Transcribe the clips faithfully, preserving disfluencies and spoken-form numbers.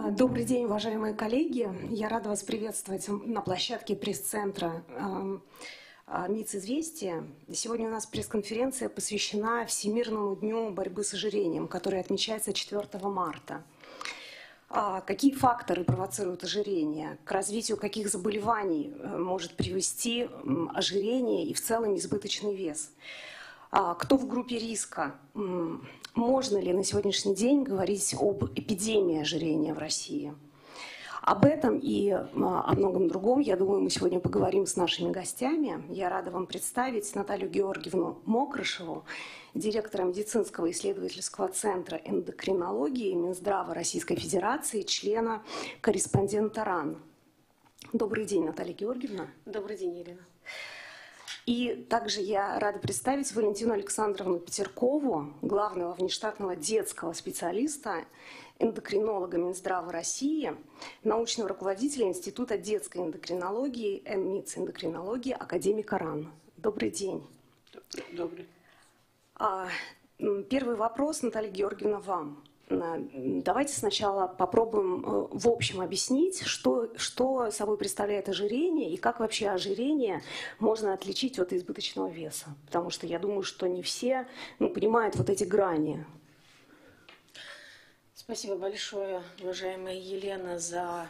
Добрый день, уважаемые коллеги. Я рада вас приветствовать на площадке пресс-центра МИЦ «Известия». Сегодня у нас пресс-конференция посвящена Всемирному дню борьбы с ожирением, который отмечается четвёртого марта. Какие факторы провоцируют ожирение? К развитию каких заболеваний может привести ожирение и в целом избыточный вес? Кто в группе риска? Можно ли на сегодняшний день говорить об эпидемии ожирения в России? Об этом и о многом другом, я думаю, мы сегодня поговорим с нашими гостями. Я рада вам представить Наталью Георгиевну Мокрышеву, директора медицинского исследовательского центра эндокринологии Минздрава Российской Федерации, члена корреспондента РАН. Добрый день, Наталья Георгиевна. Добрый день, Елена. И также я рада представить Валентину Александровну Петеркову, главного внештатного детского специалиста, эндокринолога Минздрава России, научного руководителя Института детской эндокринологии, МИЦ эндокринологии, академика РАН. Добрый день. Добрый. Первый вопрос, Наталья Георгиевна, вам. Давайте сначала попробуем в общем объяснить, что, что собой представляет ожирение и как вообще ожирение можно отличить от избыточного веса. Потому что я думаю, что не все ну, понимают вот эти грани. Спасибо большое, уважаемая Елена, за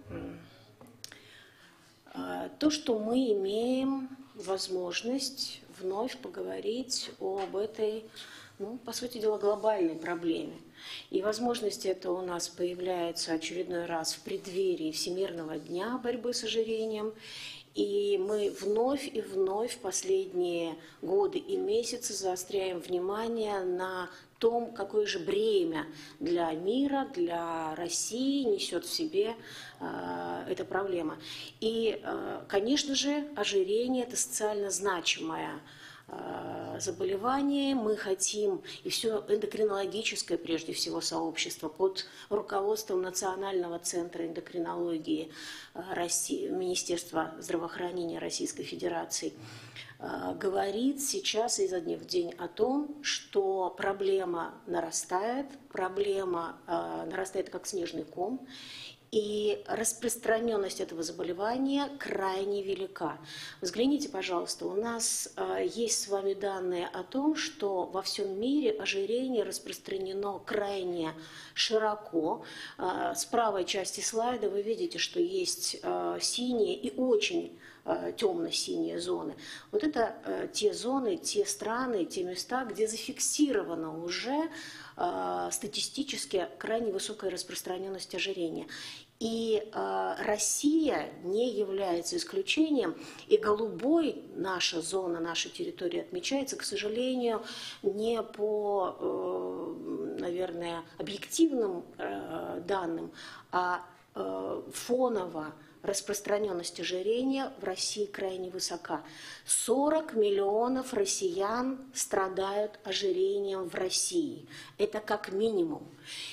то, что мы имеем возможность вновь поговорить об этой, ну, по сути дела, глобальной проблеме. И возможность эта у нас появляется очередной раз в преддверии Всемирного дня борьбы с ожирением. И мы вновь и вновь в последние годы и месяцы заостряем внимание на том, какое же бремя для мира, для России несет в себе э, эта проблема. И, э, конечно же, ожирение – это социально значимая заболевание. Мы хотим, и все эндокринологическое, прежде всего, сообщество под руководством Национального центра эндокринологии России, Министерства здравоохранения Российской Федерации, говорит сейчас изо дня в день о том, что проблема нарастает, проблема нарастает как снежный ком, и распространенность этого заболевания крайне велика. Взгляните, пожалуйста, у нас э, есть с вами данные о том, что во всем мире ожирение распространено крайне широко. Э, с правой части слайда вы видите, что есть э, синие и очень э, темно-синие зоны. Вот это э, те зоны, те страны, те места, где зафиксировано уже статистически крайне высокая распространенность ожирения. И э, Россия не является исключением, и голубой наша зона, наша территория отмечается, к сожалению, не по, э, наверное, объективным э, данным, а э, фоново. Распространенность ожирения в России крайне высока. сорок миллионов россиян страдают ожирением в России. Это как минимум.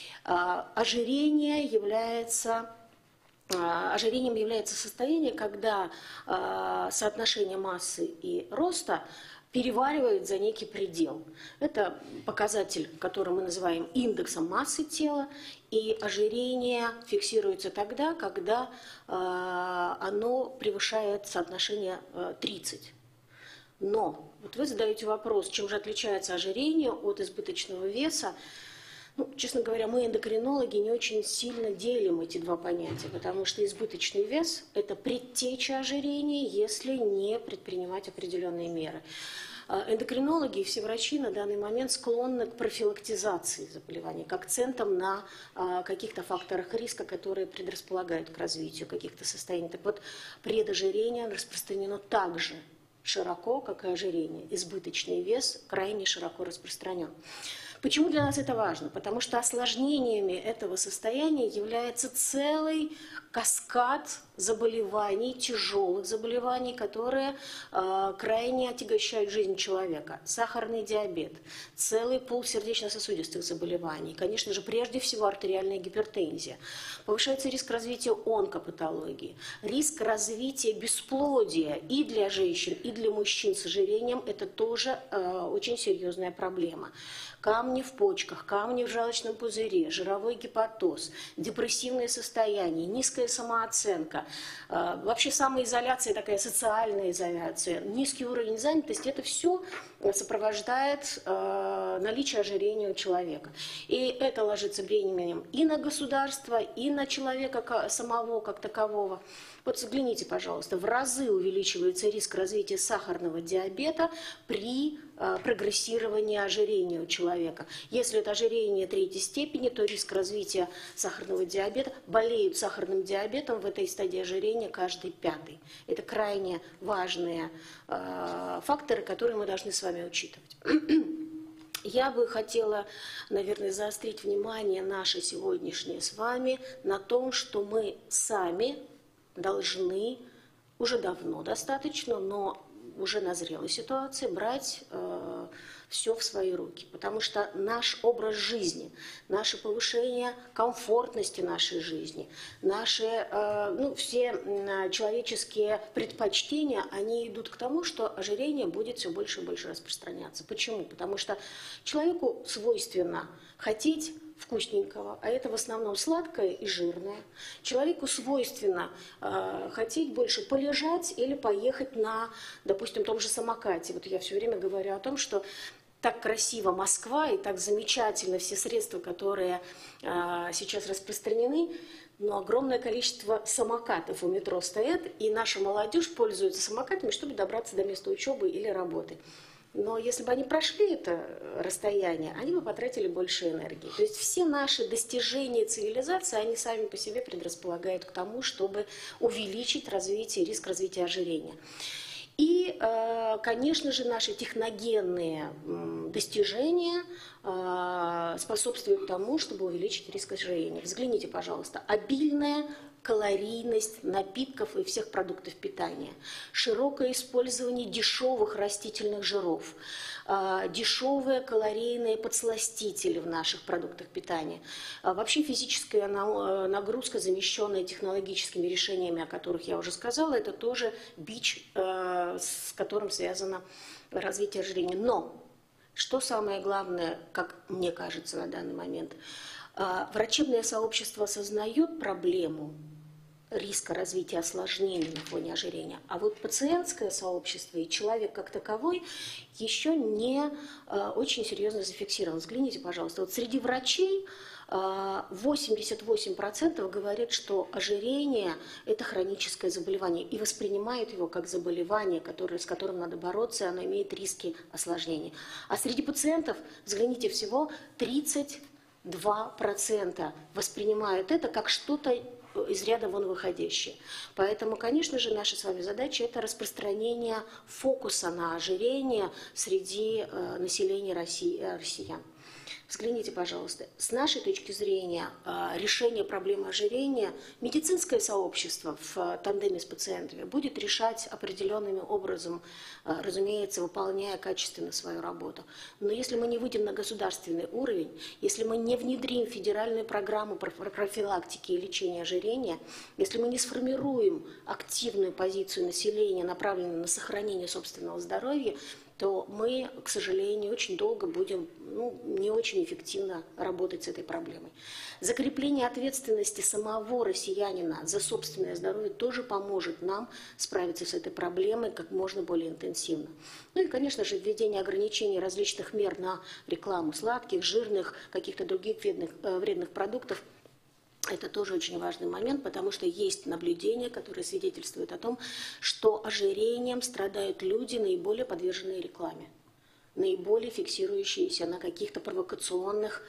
Ожирение является... Ожирением является состояние, когда соотношение массы и роста переваливает за некий предел. Это показатель, который мы называем индексом массы тела, и ожирение фиксируется тогда, когда э, оно превышает соотношение э, тридцать. Но вот вы задаете вопрос, чем же отличается ожирение от избыточного веса. Ну, честно говоря, мы, эндокринологи, не очень сильно делим эти два понятия, потому что избыточный вес – это предтеча ожирения, если не предпринимать определенные меры. Эндокринологи и все врачи на данный момент склонны к профилактизации заболеваний, к акцентам на каких-то факторах риска, которые предрасполагают к развитию каких-то состояний. Так вот, предожирение распространено так же широко, как и ожирение. Избыточный вес крайне широко распространен. Почему для нас это важно? Потому что осложнениями этого состояния является целый каскад заболеваний, тяжелых заболеваний, которые э, крайне отягощают жизнь человека. Сахарный диабет, целый пул сердечно-сосудистых заболеваний, конечно же, прежде всего артериальная гипертензия. Повышается риск развития онкопатологии, риск развития бесплодия и для женщин, и для мужчин с ожирением. Это тоже э, очень серьезная проблема. Камни камни в почках, камни в желчном пузыре, жировой гепатоз, депрессивное состояние, низкая самооценка, вообще самоизоляция, такая социальная изоляция, низкий уровень занятости, это все сопровождает наличие ожирения у человека. И это ложится бременем и на государство, и на человека самого как такового. Вот взгляните, пожалуйста, в разы увеличивается риск развития сахарного диабета при э, прогрессировании ожирения у человека. Если это ожирение третьей степени, то риск развития сахарного диабета, болеют сахарным диабетом в этой стадии ожирения каждый пятый. Это крайне важные э, факторы, которые мы должны с вами учитывать. Я бы хотела, наверное, заострить внимание наше сегодняшнее с вами на том, что мы сами должны уже давно достаточно, но уже назрела ситуация, брать э, все в свои руки. Потому что наш образ жизни, наше повышение комфортности нашей жизни, наши э, ну, все э, человеческие предпочтения, они идут к тому, что ожирение будет все больше и больше распространяться. Почему? Потому что человеку свойственно хотеть вкусненького, а это в основном сладкое и жирное. Человеку свойственно э, хотеть больше полежать или поехать на, допустим, том же самокате. Вот я все время говорю о том, что так красиво Москва и так замечательно все средства, которые э, сейчас распространены, но огромное количество самокатов у метро стоят, и наша молодежь пользуется самокатами, чтобы добраться до места учебы или работы. Но если бы они прошли это расстояние, они бы потратили больше энергии. То есть все наши достижения цивилизации, они сами по себе предрасполагают к тому, чтобы увеличить развитие, риск развития ожирения. И, конечно же, наши техногенные достижения способствуют тому, чтобы увеличить риск ожирения. Взгляните, пожалуйста, обильная калорийность напитков и всех продуктов питания, широкое использование дешевых растительных жиров, дешевые калорийные подсластители в наших продуктах питания. Вообще физическая нагрузка, замещенная технологическими решениями, о которых я уже сказала, это тоже бич, с которым связано развитие ожирения. Но, что самое главное, как мне кажется на данный момент, врачебное сообщество осознает проблему риска развития осложнений на фоне ожирения, а вот пациентское сообщество и человек как таковой еще не очень серьезно зафиксирован. Взгляните, пожалуйста, вот среди врачей восемьдесят восемь процентов говорят, что ожирение – это хроническое заболевание и воспринимают его как заболевание, которое, с которым надо бороться, и оно имеет риски осложнений. А среди пациентов, взгляните, всего тридцать два процента воспринимают это как что-то из ряда вон выходящее. Поэтому, конечно же, наша с вами задача – это распространение фокуса на ожирение среди э, населения России, э, россиян. Взгляните, пожалуйста, с нашей точки зрения решение проблемы ожирения медицинское сообщество в тандеме с пациентами будет решать определенным образом, разумеется, выполняя качественно свою работу. Но если мы не выйдем на государственный уровень, если мы не внедрим федеральную программу профилактики и лечения ожирения, если мы не сформируем активную позицию населения, направленную на сохранение собственного здоровья, то мы, к сожалению, очень долго будем ну, не очень эффективно работать с этой проблемой. Закрепление ответственности самого россиянина за собственное здоровье тоже поможет нам справиться с этой проблемой как можно более интенсивно. Ну и, конечно же, введение ограничений различных мер на рекламу сладких, жирных, каких-то других вредных, вредных продуктов. Это тоже очень важный момент, потому что есть наблюдения, которые свидетельствуют о том, что ожирением страдают люди, наиболее подверженные рекламе, наиболее фиксирующиеся на каких-то провокационных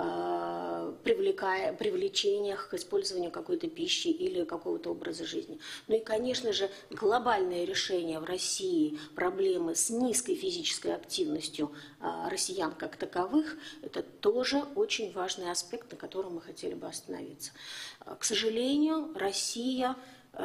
э, привлекая, привлечениях к использованию какой-то пищи или какого-то образа жизни. Ну и, конечно же, глобальное решение в России проблемы с низкой физической активностью э, россиян как таковых – это тоже очень важный аспект, на котором мы хотели бы остановиться. К сожалению, Россия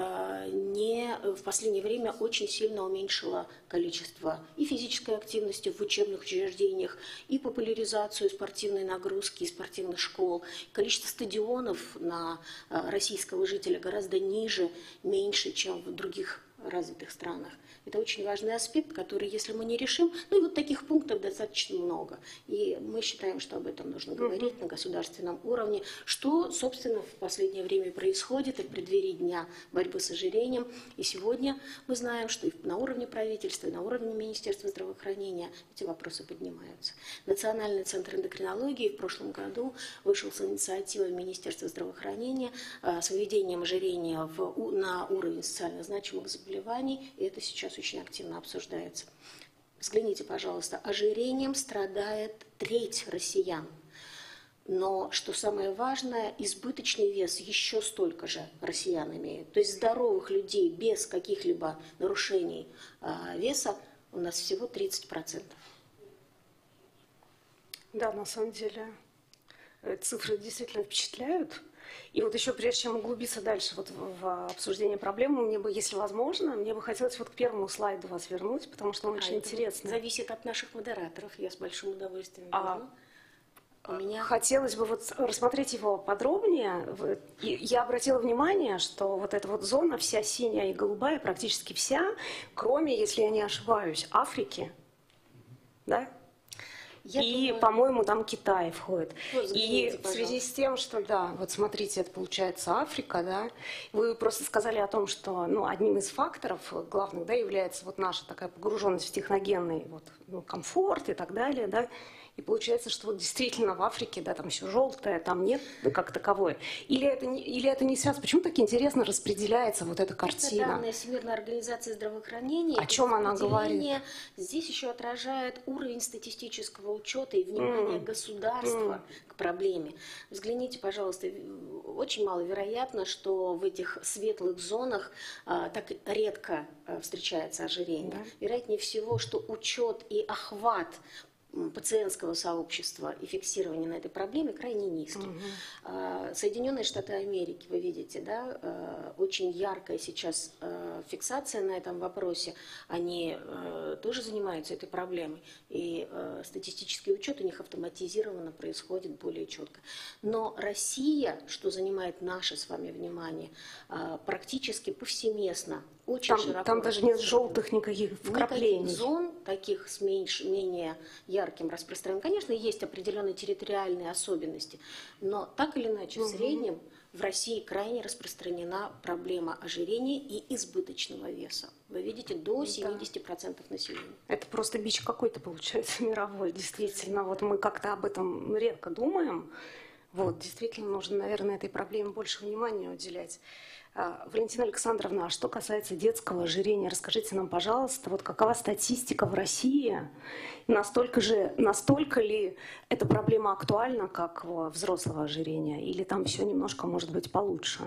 не, в последнее время очень сильно уменьшила количество и физической активности в учебных учреждениях, и популяризацию спортивной нагрузки, и спортивных школ. Количество стадионов на российского жителя гораздо ниже, меньше, чем в других развитых странах. Это очень важный аспект, который, если мы не решим, ну и вот таких пунктов достаточно много. И мы считаем, что об этом нужно говорить mm-hmm. на государственном уровне, что, собственно, в последнее время происходит и в преддверии Дня борьбы с ожирением. И сегодня мы знаем, что и на уровне правительства, и на уровне Министерства здравоохранения эти вопросы поднимаются. Национальный центр эндокринологии в прошлом году вышел с инициативой Министерства здравоохранения с выведением ожирения в, на уровень социально значимых заболеваний. И это сейчас очень активно обсуждается. Взгляните, пожалуйста, ожирением страдает треть россиян. Но, что самое важное, избыточный вес еще столько же россиян имеют. То есть здоровых людей без каких-либо нарушений а, веса у нас всего тридцать процентов. Да, на самом деле цифры действительно впечатляют. И вот еще прежде чем углубиться дальше вот в, в обсуждение проблемы, мне бы, если возможно, мне бы хотелось вот к первому слайду вас вернуть, потому что он а очень интересный. Зависит от наших модераторов, я с большим удовольствием верну. А, У меня... Хотелось бы вот рассмотреть его подробнее. И я обратила внимание, что вот эта вот зона вся синяя и голубая, практически вся, кроме, если я не ошибаюсь, Африки, да? Я и, думаю... по-моему, там Китай входит. Ну, и в связи с тем, что, да, вот смотрите, это получается Африка, да, вы просто сказали о том, что, ну, одним из факторов главных, да, является вот наша такая погруженность в техногенный вот, ну, комфорт и так далее, да. И получается, что вот действительно в Африке, да, там еще желтое, там нет как таковой. Или это не, или это не связано? Почему так интересно распределяется вот эта картина? Это данные Всемирной организации здравоохранения. О чем она говорит? Здесь еще отражает уровень статистического учета и внимания mm. государства mm. к проблеме. Взгляните, пожалуйста, очень маловероятно, что в этих светлых зонах а, так редко а, встречается ожирение. Да. Вероятнее всего, что учет и охват пациентского сообщества и фиксирование на этой проблеме крайне низкий. Угу. Соединенные Штаты Америки, вы видите, да, очень яркая сейчас фиксация на этом вопросе. Они тоже занимаются этой проблемой, и статистический учет у них автоматизированно происходит более четко. Но Россия, что занимает наше с вами внимание, практически повсеместно, очень там, широко. Там даже нет желтых никаких вкраплений. Никаких зон, таких с меньше, менее ярким распространением. Конечно, есть определенные территориальные особенности, но так или иначе, угу. в среднем в России крайне распространена проблема ожирения и избыточного веса. Вы видите, до семидесяти процентов населения. Это просто бич какой-то получается мировой, действительно. Вот мы как-то об этом редко думаем. Вот, действительно, нужно, наверное, этой проблеме больше внимания уделять. Валентина Александровна, а что касается детского ожирения, расскажите нам, пожалуйста, вот какова статистика в России? Настолько же, настолько ли эта проблема актуальна, как взрослого ожирения, или там все немножко может быть получше?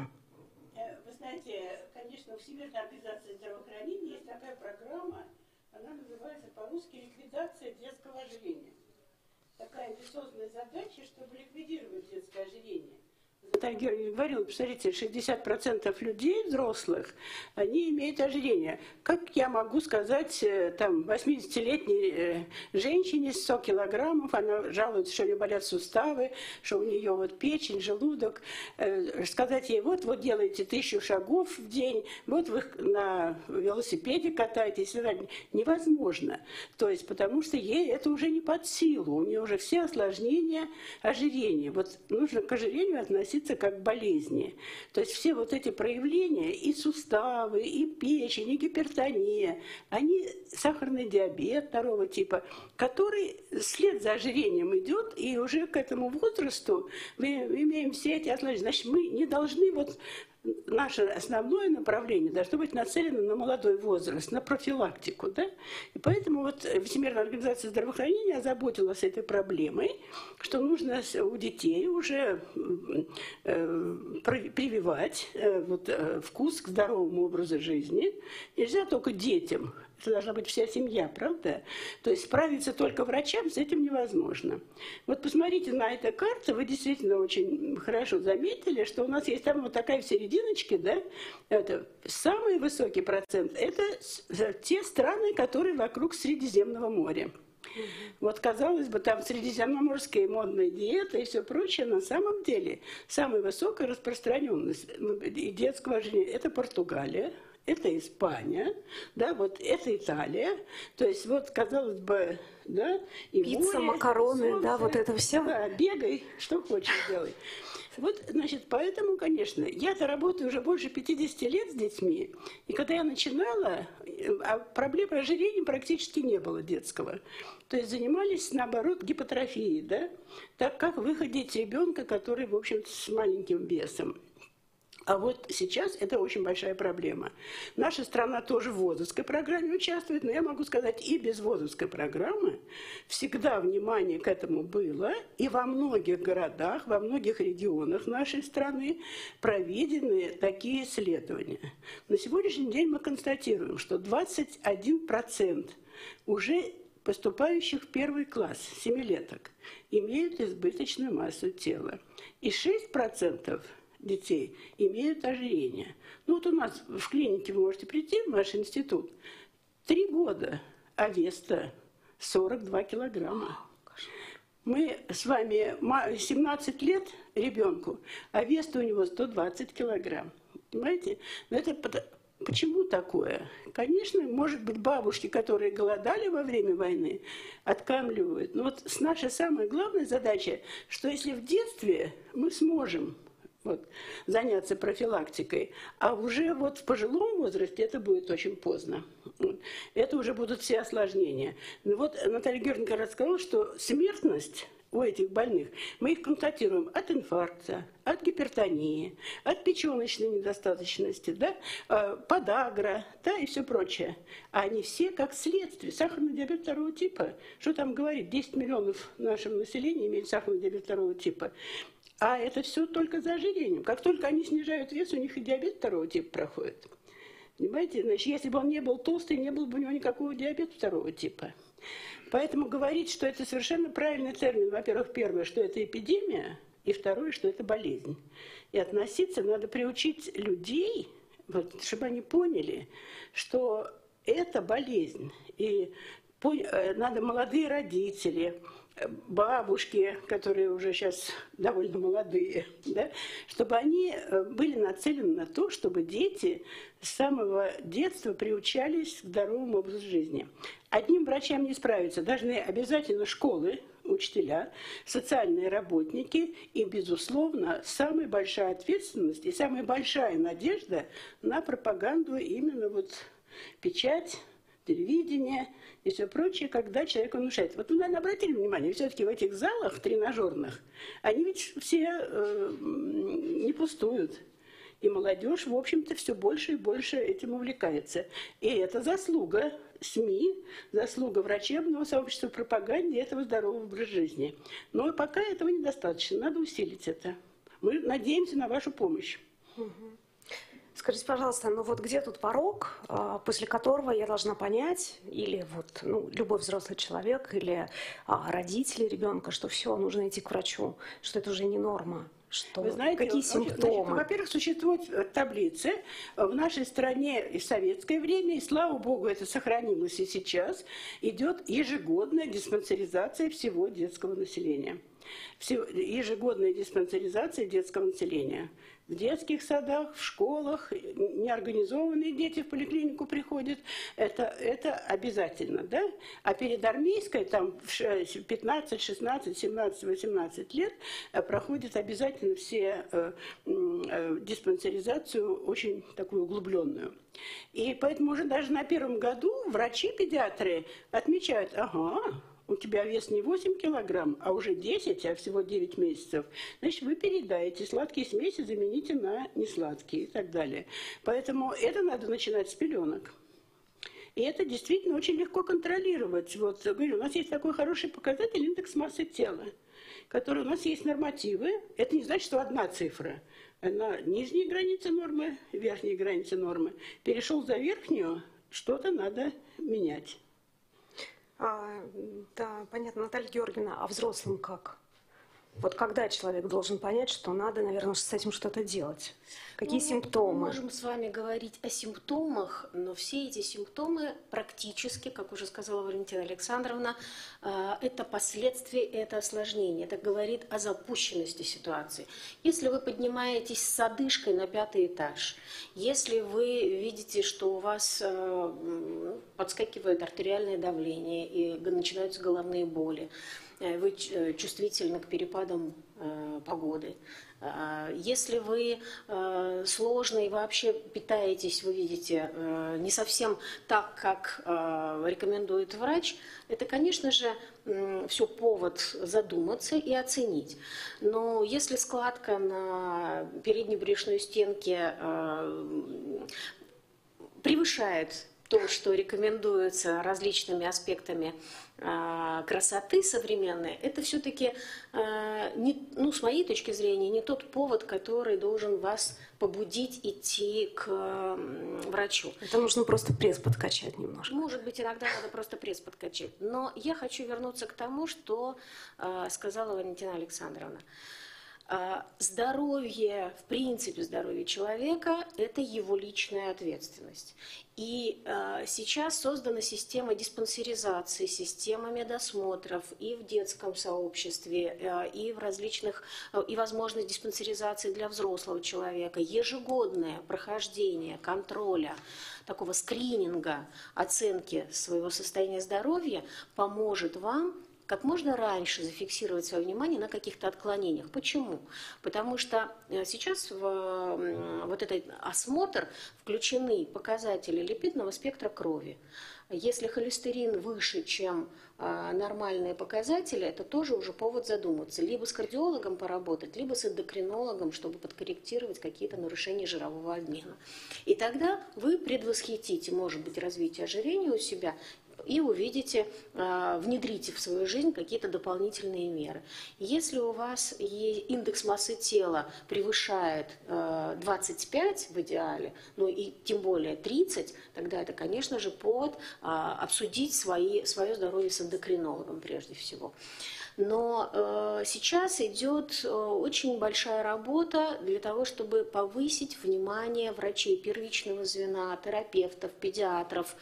Вы знаете, конечно, у Всемирной организации здравоохранения есть такая программа, она называется по-русски «Ликвидация детского ожирения». Такая амбициозная задача, чтобы ликвидировать детское ожирение. Наталья Георгиевна говорила, посмотрите, шестьдесят процентов людей, взрослых, они имеют ожирение. Как я могу сказать, там, восьмидесятилетней женщине с сто килограммов, она жалуется, что у нее болят суставы, что у нее вот печень, желудок, сказать ей, вот, вот делаете тысячу шагов в день, вот вы на велосипеде катаетесь, невозможно. То есть, потому что ей это уже не под силу, у нее уже все осложнения ожирения. Вот нужно к ожирению относиться как к болезни. То есть все вот эти проявления, и суставы, и печень, и гипертония, они сахарный диабет второго типа, который вслед за ожирением идет, и уже к этому возрасту мы имеем все эти осложнения. Значит, мы не должны вот наше основное направление должно быть нацелено на молодой возраст, на профилактику. Да? И поэтому вот Всемирная организация здравоохранения озаботилась этой проблемой, что нужно у детей уже э, прививать э, вот, э, вкус к здоровому образу жизни. Нельзя только детям. Это должна быть вся семья, правда? То есть справиться только врачам с этим невозможно. Вот посмотрите на эту карту, вы действительно очень хорошо заметили, что у нас есть там вот такая в серединочке, да, это самый высокий процент, это те страны, которые вокруг Средиземного моря. Угу. Вот, казалось бы, там средиземноморская модная диета и все прочее, на самом деле самая высокая распространенность детского ожирения – это Португалия, это Испания, да, вот это Италия. То есть вот, казалось бы, да, и пицца, море, макароны, солнце, да, вот это все. Да, бегай, что хочешь делай. Вот, значит, поэтому, конечно, я-то работаю уже больше пятидесяти лет с детьми, и когда я начинала, а проблемы ожирения практически не было детского. То есть занимались, наоборот, гипотрофией, да, так как выходить ребенка, который, в общем-то, с маленьким весом. А вот сейчас это очень большая проблема. Наша страна тоже в ВОЗовской программе участвует, но я могу сказать, и без ВОЗовской программы всегда внимание к этому было, и во многих городах, во многих регионах нашей страны проведены такие исследования. На сегодняшний день мы констатируем, что двадцать один процент уже поступающих в первый класс семилеток имеют избыточную массу тела, и шесть процентов детей имеют ожирение. Ну вот у нас в клинике вы можете прийти в наш институт, три года, а вес-то сорок два килограмма. Мы с вами семнадцать лет ребенку, а вес-то у него сто двадцать килограмм. Понимаете? Но это почему такое? Конечно, может быть, бабушки, которые голодали во время войны, откармливают. Но вот наша самая главная задача, что если в детстве мы сможем вот, заняться профилактикой, а уже вот в пожилом возрасте это будет очень поздно. Это уже будут все осложнения. Ну вот Наталья Георгиевна рассказала, что смертность у этих больных, мы их констатируем от инфаркта, от гипертонии, от печеночной недостаточности, да, подагра, да, и все прочее. А они все как следствие. Сахарный диабет второго типа. Что там говорить? десять миллионов нашего населения имеют сахарный диабет второго типа. А это все только за ожирением. Как только они снижают вес, у них и диабет второго типа проходит. Понимаете? Значит, если бы он не был толстый, не было бы у него никакого диабета второго типа. Поэтому говорить, что это совершенно правильный термин, во-первых, первое, что это эпидемия, и второе, что это болезнь. И относиться надо приучить людей, вот, чтобы они поняли, что это болезнь. И надо молодые родители, бабушки, которые уже сейчас довольно молодые, да, чтобы они были нацелены на то, чтобы дети с самого детства приучались к здоровому образу жизни. Одним врачам не справиться, должны обязательно школы, учителя, социальные работники и, безусловно, самая большая ответственность и самая большая надежда на пропаганду именно вот печать, телевидение и все прочее, когда человек внушает. Вот вы, наверное, обратили внимание, все-таки в этих залах тренажерных, они ведь все э, не пустуют. И молодежь, в общем-то, все больше и больше этим увлекается. И это заслуга СМИ, заслуга врачебного сообщества, пропаганды этого здорового образа жизни. Но пока этого недостаточно, надо усилить это. Мы надеемся на вашу помощь. Скажите, пожалуйста, ну вот где тут порог, после которого я должна понять, или вот ну, любой взрослый человек, или а, родители ребенка, что все, нужно идти к врачу, что это уже не норма? Что, Вы знаете, какие симптомы? Во-первых, существуют таблицы. В нашей стране и в советское время, и слава богу, это сохранилось и сейчас, идет ежегодная диспансеризация всего детского населения. Ежегодная диспансеризация детского населения. В детских садах, в школах, неорганизованные дети в поликлинику приходят. Это, это обязательно, да? А перед армейской, там в пятнадцать, шестнадцать, семнадцать, восемнадцать лет проходят обязательно все э, э, диспансеризацию очень такую углубленную. И поэтому уже даже на первом году врачи-педиатры отмечают, ага, у тебя вес не восемь килограмм, а уже десять, а всего девять месяцев, значит, вы передаете сладкие смеси, замените на несладкие и так далее. Поэтому это надо начинать с пеленок. И это действительно очень легко контролировать. Вот, говорю, у нас есть такой хороший показатель индекс массы тела, который у нас есть нормативы. Это не значит, что одна цифра. Она нижняя граница нормы, верхняя граница нормы. Перешел за верхнюю, что-то надо менять. А, да, понятно, Наталья Георгиевна, а взрослым как? Вот когда человек должен понять, что надо, наверное, с этим что-то делать? Какие ну, симптомы? Мы можем с вами говорить о симптомах, но все эти симптомы практически, как уже сказала Валентина Александровна, это последствия, это осложнение. Это говорит о запущенности ситуации. Если вы поднимаетесь с одышкой на пятый этаж, если вы видите, что у вас подскакивает артериальное давление и начинаются головные боли, вы чувствительны к перепадам погоды, если вы сложно и вообще питаетесь, вы видите, не совсем так, как рекомендует врач, это, конечно же, все повод задуматься и оценить. Но если складка на передней брюшной стенке превышает то, что рекомендуется различными аспектами э, красоты современной, это все-таки, э, не, ну, с моей точки зрения, не тот повод, который должен вас побудить идти к э, врачу. Это нужно просто пресс подкачать немножко. Может быть, иногда надо просто пресс подкачать. Но я хочу вернуться к тому, что э, сказала Валентина Александровна. Здоровье, в принципе, здоровье человека – это его личная ответственность. И э, сейчас создана система диспансеризации, система медосмотров и в детском сообществе, э, и в различных, э, и возможность диспансеризации для взрослого человека, ежегодное прохождение контроля, такого скрининга, оценки своего состояния здоровья поможет вам как можно раньше зафиксировать свое внимание на каких-то отклонениях. Почему? Потому что сейчас в вот этот осмотр включены показатели липидного спектра крови. Если холестерин выше, чем нормальные показатели, это тоже уже повод задуматься. Либо с кардиологом поработать, либо с эндокринологом, чтобы подкорректировать какие-то нарушения жирового обмена. И тогда вы предвосхитите, может быть, развитие ожирения у себя и увидите, внедрите в свою жизнь какие-то дополнительные меры. Если у вас индекс массы тела превышает двадцать пять в идеале, ну и тем более тридцать, тогда это, конечно же, повод обсудить свои, свое здоровье с эндокринологом прежде всего. Но э, сейчас идет э, очень большая работа для того, чтобы повысить внимание врачей первичного звена, терапевтов, педиатров,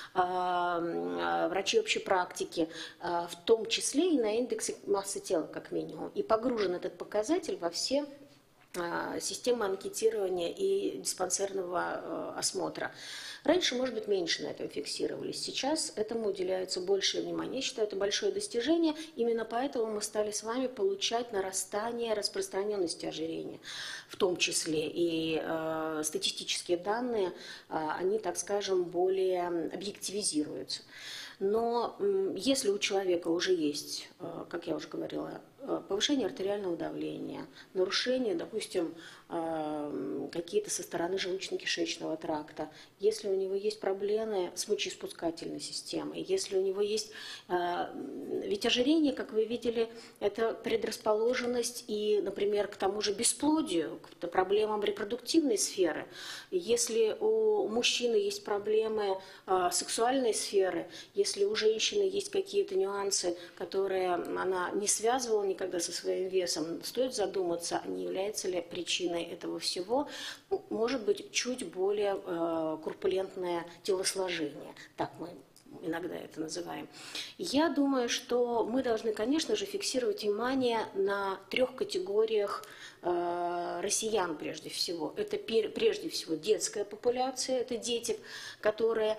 э, врачей общей практики, э, в том числе и на индексе массы тела, как минимум. И погружен этот показатель во все э, системы анкетирования и диспансерного э, осмотра. Раньше, может быть, меньше на этом фиксировались. Сейчас этому уделяется большее внимание. Я считаю, это большое достижение. Именно поэтому мы стали с вами получать нарастание распространенности ожирения. В том числе и э, статистические данные, э, они, так скажем, более объективизируются. Но э, если у человека уже есть, э, как я уже говорила, повышение артериального давления, нарушение, допустим, какие-то со стороны желудочно-кишечного тракта, если у него есть проблемы с мочеиспускательной системой, если у него есть... Ведь ожирение, как вы видели, это предрасположенность и, например, к тому же бесплодию, к проблемам репродуктивной сферы. Если у мужчины есть проблемы сексуальной сферы, если у женщины есть какие-то нюансы, которые она не связывала никогда со своим весом, стоит задуматься, не является ли причиной этого всего, ну, может быть, чуть более э, курпулентное телосложение. Так мы иногда это называем. Я думаю, что мы должны, конечно же, фиксировать внимание на трех категориях э, россиян прежде всего. Это прежде всего детская популяция, это дети, которые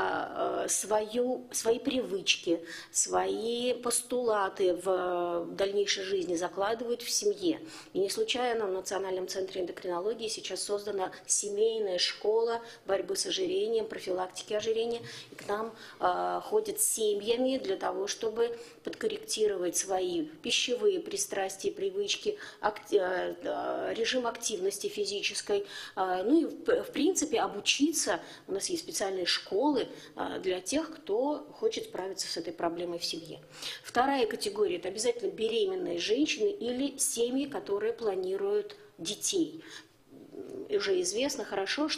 свою, свои привычки, свои постулаты в дальнейшей жизни закладывают в семье. И не случайно в Национальном центре эндокринологии сейчас создана семейная школа борьбы с ожирением, профилактики ожирения. И к нам э, ходят семьями для того, чтобы подкорректировать свои пищевые пристрастия, привычки, акти, э, режим активности физической. Э, ну и в, в принципе обучиться. У нас есть специальные школы для тех, кто хочет справиться с этой проблемой в семье. Вторая категория – это обязательно беременные женщины или семьи, которые планируют детей. Уже известно хорошо, что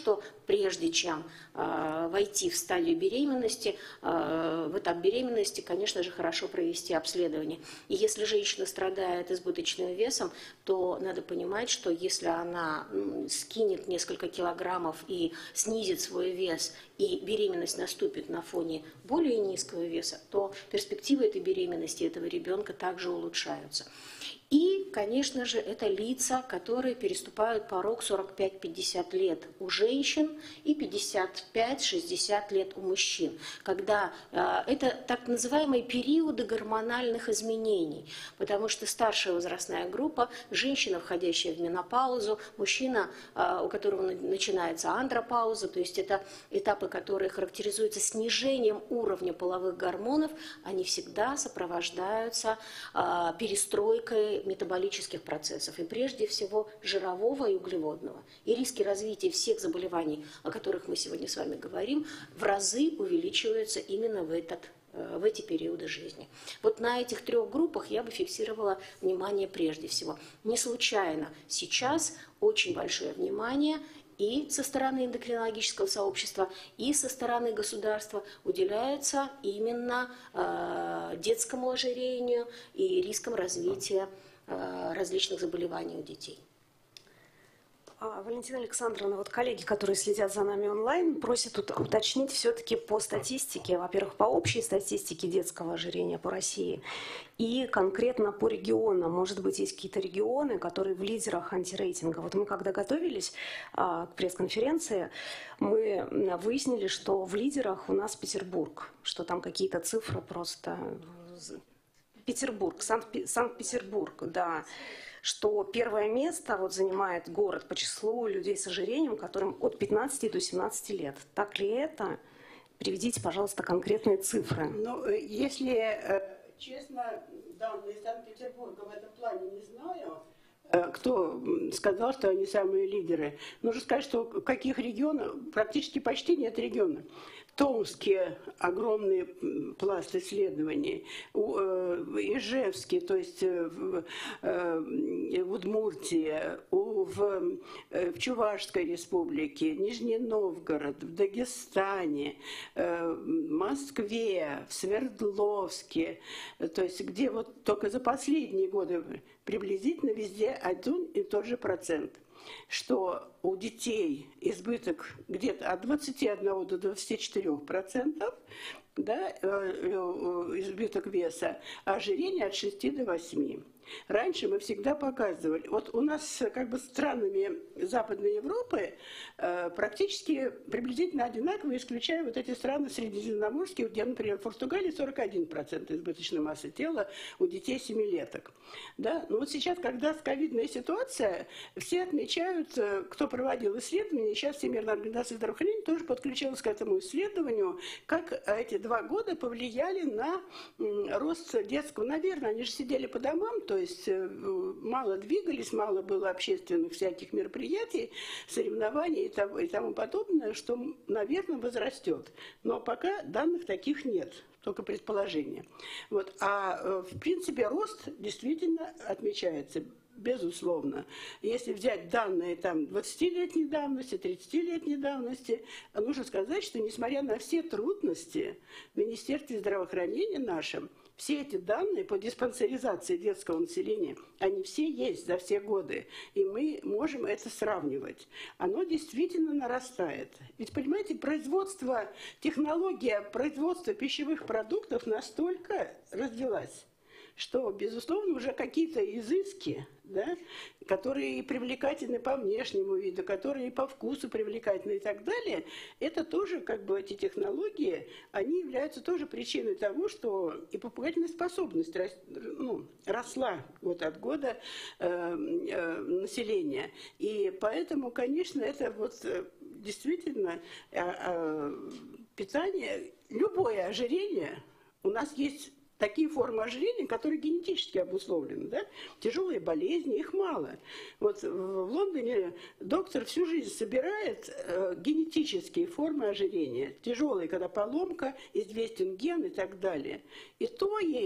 прежде чем э, войти в стадию беременности, э, в этап беременности, конечно же, хорошо провести обследование. И если женщина страдает избыточным весом, то надо понимать, что если она скинет несколько килограммов и снизит свой вес, и беременность наступит на фоне более низкого веса, то перспективы этой беременности, этого ребенка также улучшаются. И, конечно же, это лица, которые переступают порог сорок пять - пятьдесят лет у женщин и пятьдесят пять - шестьдесят лет у мужчин, когда э, это так называемые периоды гормональных изменений, потому что старшая возрастная группа, женщина, входящая в менопаузу, мужчина, э, у которого начинается андропауза, то есть это этапы, которые характеризуются снижением уровня половых гормонов, они всегда сопровождаются э, перестройкой метаболических процессов, и прежде всего жирового и углеводного. И риски развития всех заболеваний, о которых мы сегодня с вами говорим, в разы увеличиваются именно в, этот, в эти периоды жизни. Вот на этих трех группах я бы фиксировала внимание прежде всего. Не случайно сейчас очень большое внимание и со стороны эндокринологического сообщества, и со стороны государства уделяется именно э, детскому ожирению и рискам развития различных заболеваний у детей. Валентина Александровна, вот коллеги, которые следят за нами онлайн, просят уточнить все-таки по статистике, во-первых, по общей статистике детского ожирения по России и конкретно по регионам. Может быть, есть какие-то регионы, которые в лидерах антирейтинга. Вот мы когда готовились а, к пресс-конференции, мы выяснили, что в лидерах у нас Петербург, что там какие-то цифры просто... Петербург, Санкт-Петербург, да, что первое место вот занимает город по числу людей с ожирением, которым от пятнадцати до семнадцати лет. Так ли это? Приведите, пожалуйста, конкретные цифры. Ну, если честно, данные Санкт-Петербурга в этом плане не знаю. Кто сказал, что они самые лидеры? Нужно сказать, что в каких регионах практически почти нет региона. В Томске огромный пласт исследований, в Ижевске, то есть в Удмуртии, в, в Чувашской республике, Нижний Новгород, в Дагестане, в Москве, в Свердловске, то есть где вот только за последние годы приблизительно везде один и тот же процент, что у детей избыток где-то от двадцати одного до двадцати четырёх процентов, да, избыток веса, а ожирение от шести до восьми. Раньше мы всегда показывали, вот у нас как бы странами Западной Европы э, практически приблизительно одинаково, исключая вот эти страны средиземноморские, где, например, в Португалии сорок один процент избыточной массы тела у детей семилеток. Да? Но вот сейчас, когда ковидная ситуация, все отмечают, кто проводил исследования, сейчас Всемирная организация здравоохранения тоже подключилась к этому исследованию, как эти два года повлияли на рост детского. Наверное, они же сидели по домам, то есть мало двигались, мало было общественных всяких мероприятий, соревнований и тому, и тому подобное, что, наверное, возрастет. Но пока данных таких нет, только предположения. Вот. А в принципе рост действительно отмечается. Безусловно. Если взять данные там двадцатилетней давности, тридцатилетней давности, нужно сказать, что несмотря на все трудности в Министерстве здравоохранения нашем, все эти данные по диспансеризации детского населения, они все есть за все годы, и мы можем это сравнивать. Оно действительно нарастает. Ведь, понимаете, производство, технология производства пищевых продуктов настолько развилась, что, безусловно, уже какие-то изыски, да, которые и привлекательны по внешнему виду, которые и по вкусу привлекательны и так далее, это тоже, как бы, эти технологии, они являются тоже причиной того, что и покупательная способность рос, ну, росла год от года э, э, населения. И поэтому, конечно, это вот действительно э, э, питание, любое ожирение, у нас есть такие формы ожирения, которые генетически обусловлены, да? Тяжелые болезни, их мало. Вот в Лондоне доктор всю жизнь собирает э, генетические формы ожирения. Тяжелые, когда поломка, известен ген и так далее. И то ей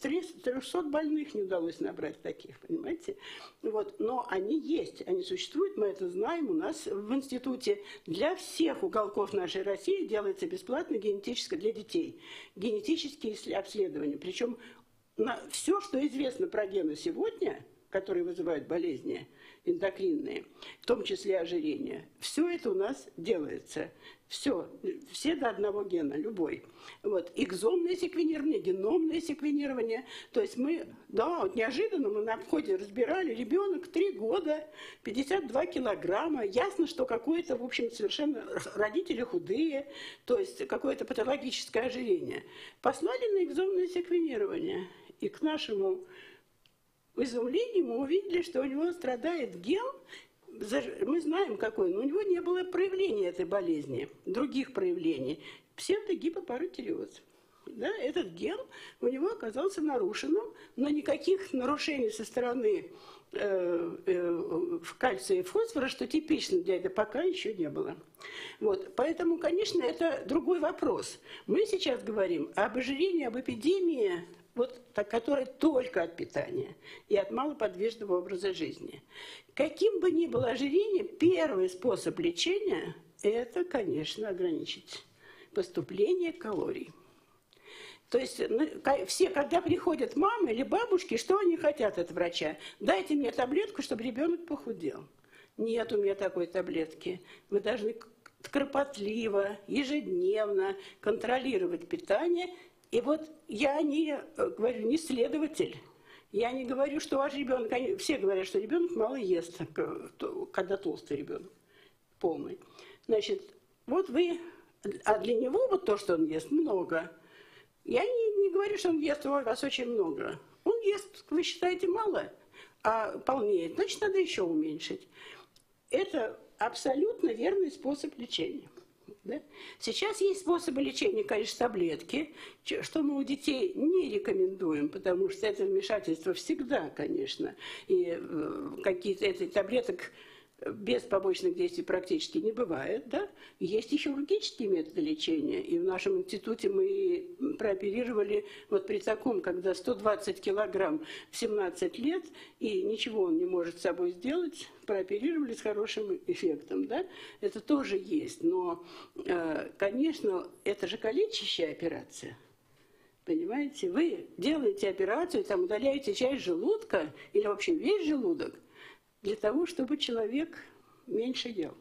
трёхсот больных не удалось набрать таких, понимаете? Вот. Но они есть, они существуют, мы это знаем. У нас в институте для всех уголков нашей России делается бесплатно генетическое для детей. Генетические обследования. Причем все, что известно про гены сегодня, которые вызывают болезни эндокринные, в том числе ожирение, все это у нас делается. Все, все до одного гена, любой. Вот. Экзомное секвенирование, геномное секвенирование. То есть мы, да, вот неожиданно мы на входе разбирали, ребенок три года, пятьдесят два килограмма. Ясно, что какое-то, в общем, совершенно родители худые, то есть какое-то патологическое ожирение. Послали на экзомное секвенирование. И к нашему изумлению мы увидели, что у него страдает ген. Мы знаем какой, но у него не было проявления этой болезни, других проявлений. Псевдогипопаратиреоз. Да, этот ген у него оказался нарушенным, но никаких нарушений со стороны э, э, кальция и фосфора, что типично для этого, пока еще не было. Вот. Поэтому, конечно, это другой вопрос. Мы сейчас говорим об ожирении, об эпидемии, вот, так, которая только от питания и от малоподвижного образа жизни. Каким бы ни было ожирение, первый способ лечения – это, конечно, ограничить поступление калорий. То есть все, когда приходят мамы или бабушки, что они хотят от врача? Дайте мне таблетку, чтобы ребенок похудел. Нет у меня такой таблетки. Вы должны кропотливо, ежедневно контролировать питание. И вот я не говорю, не следователь. Я не говорю, что ваш ребенок, они, все говорят, что ребенок мало ест, когда толстый ребенок, полный. Значит, вот вы, а для него вот то, что он ест, много. Я не, не говорю, что он ест у вас очень много. Он ест, вы считаете, мало, а полнеет, значит, надо еще уменьшить. Это абсолютно верный способ лечения. Да? Сейчас есть способы лечения, конечно, таблетки, что мы у детей не рекомендуем, потому что это вмешательство всегда, конечно, и какие-то эти таблеток без побочных действий практически не бывает, да? Есть и хирургические методы лечения, и в нашем институте мы прооперировали вот при таком, когда сто двадцать килограмм в семнадцать лет, и ничего он не может с собой сделать, прооперировали с хорошим эффектом, да? Это тоже есть, но, конечно, это же калечащая операция. Понимаете? Вы делаете операцию, там удаляете часть желудка, или вообще весь желудок, для того, чтобы человек меньше ел.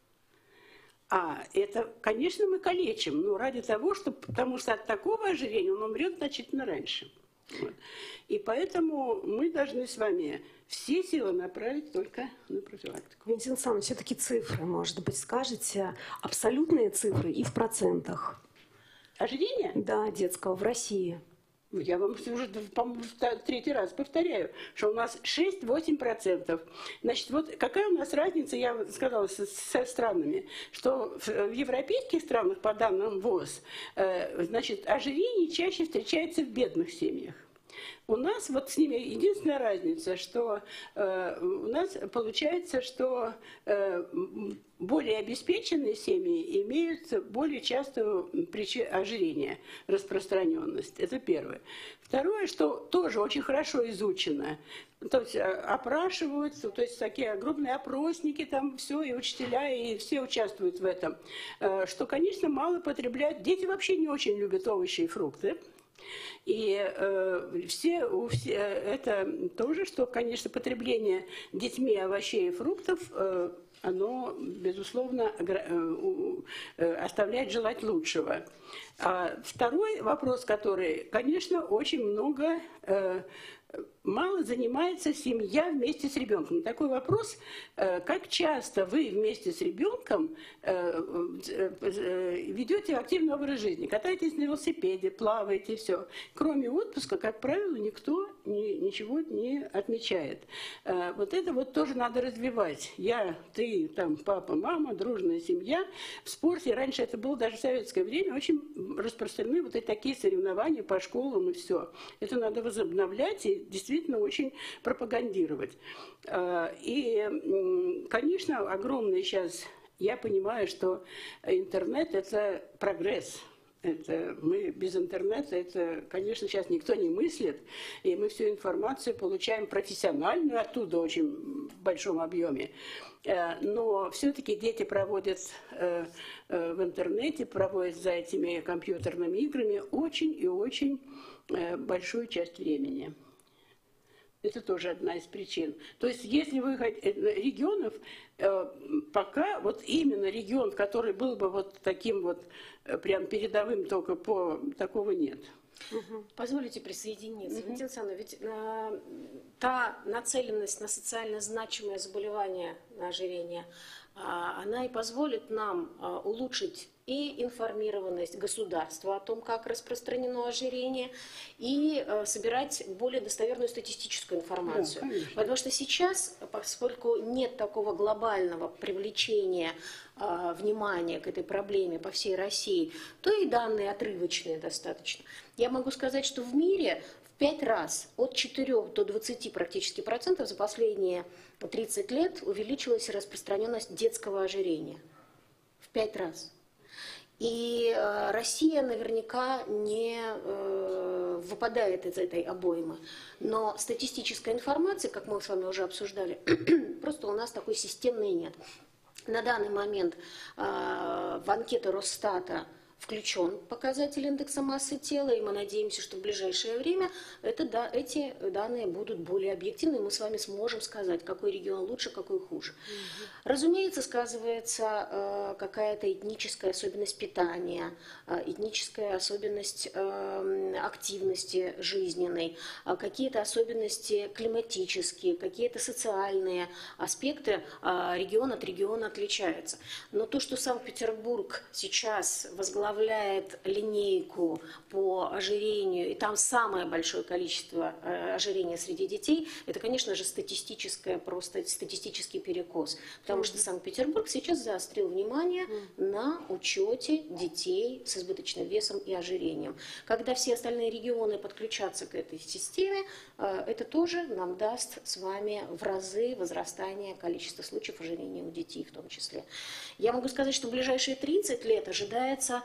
А это, конечно, мы калечим, но ради того, чтобы, потому что от такого ожирения он умрет значительно раньше. Вот. И поэтому мы должны с вами все силы направить только на профилактику. Валентин Александрович, все-таки цифры, может быть, скажете, абсолютные цифры и в процентах? Ожирение? Да, детского в России. Я вам уже, по-моему, в третий раз повторяю, что у нас шесть-восемь процентов. Значит, вот какая у нас разница, я сказала, со, со странами, что в, в европейских странах, по данным ВОЗ, э, значит, ожирение чаще встречается в бедных семьях. У нас вот с ними единственная разница, что э, у нас получается, что э, более обеспеченные семьи имеют более частую причину ожирения, распространенность. Это первое. Второе, что тоже очень хорошо изучено. То есть опрашиваются, то есть такие огромные опросники, там все, и учителя, и все участвуют в этом. Э, что, конечно, мало потребляют. Дети вообще не очень любят овощи и фрукты. И э, все, все, это тоже, что, конечно, потребление детьми овощей и фруктов, э, оно, безусловно, э, э, оставляет желать лучшего. А второй вопрос, который, конечно, очень много... Э, Мало занимается семья вместе с ребенком. Такой вопрос, как часто вы вместе с ребенком ведете активный образ жизни, катаетесь на велосипеде, плаваете, все. Кроме отпуска, как правило, никто ничего не отмечает. Вот это вот тоже надо развивать. Я, ты, там, папа, мама, дружная семья. В спорте раньше это было даже в советское время очень распространены вот эти такие соревнования по школам и все. Это надо возобновлять и действительно очень пропагандировать. И, конечно, огромный сейчас, я понимаю, что интернет – это прогресс. Это мы без интернета, это, конечно, сейчас никто не мыслит, и мы всю информацию получаем профессиональную оттуда очень в большом объеме. Но все-таки дети проводят в интернете, проводят за этими компьютерными играми очень и очень большую часть времени. Это тоже одна из причин. То есть, если вы хотите регионов, пока вот именно регион, который был бы вот таким вот прям передовым, только по такого нет. Угу. Позволите присоединиться. Угу. Валентина Александровна, ведь э, та нацеленность на социально значимое заболевание, на ожирение, э, она и позволит нам э, улучшить и информированность государства о том, как распространено ожирение, и э, собирать более достоверную статистическую информацию. Да, потому что сейчас, поскольку нет такого глобального привлечения э, внимания к этой проблеме по всей России, то и данные отрывочные достаточно. Я могу сказать, что в мире в пять раз, от четырёх до двадцати практически процентов за последние тридцать лет увеличилась распространенность детского ожирения. В пять раз. И э, Россия наверняка не э, выпадает из этой обоймы. Но статистической информации, как мы с вами уже обсуждали, просто у нас такой системной нет. На данный момент э, в анкету Росстата включен показатель индекса массы тела, и мы надеемся, что в ближайшее время это, да, эти данные будут более объективны, и мы с вами сможем сказать, какой регион лучше, какой хуже. Угу. Разумеется, сказывается э, какая-то этническая особенность питания, э, этническая особенность э, активности жизненной, э, какие-то особенности климатические, какие-то социальные аспекты э, регион от региона отличаются. Но то, что Санкт-Петербург сейчас возглавляет линейку по ожирению, и там самое большое количество ожирения среди детей, это, конечно же, статистическое, просто статистический перекос. Потому что Санкт-Петербург сейчас заострил внимание на учете детей с избыточным весом и ожирением. Когда все остальные регионы подключатся к этой системе, это тоже нам даст с вами в разы возрастание количества случаев ожирения у детей в том числе. Я могу сказать, что в ближайшие тридцать лет ожидается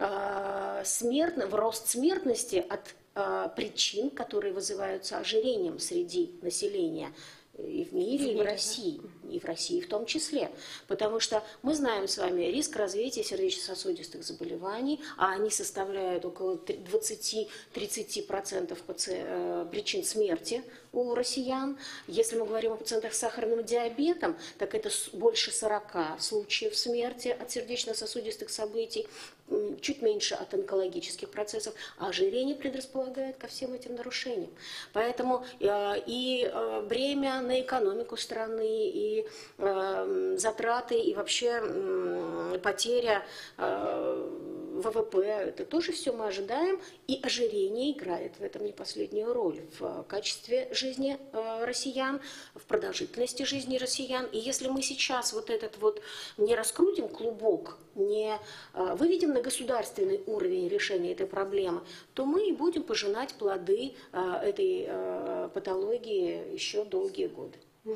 э, смертно, рост смертности от э, причин, которые вызываются ожирением среди населения. И в мире, и в России, и в России в том числе. Потому что мы знаем с вами риск развития сердечно-сосудистых заболеваний, а они составляют около двадцати-тридцати процентов причин смерти у россиян. Если мы говорим о пациентах с сахарным диабетом, так это больше сорока случаев смерти от сердечно-сосудистых событий, чуть меньше от онкологических процессов, а ожирение предрасполагает ко всем этим нарушениям. Поэтому э, и э, бремя на экономику страны, и э, затраты, и вообще э, потеря э, ВВП, это тоже все мы ожидаем, и ожирение играет в этом не последнюю роль в качестве жизни э, россиян, в продолжительности жизни россиян. И если мы сейчас вот этот вот не раскрутим клубок, не э, выведем на государственный уровень решения этой проблемы, то мы и будем пожинать плоды э, этой э, патологии еще долгие годы. Угу.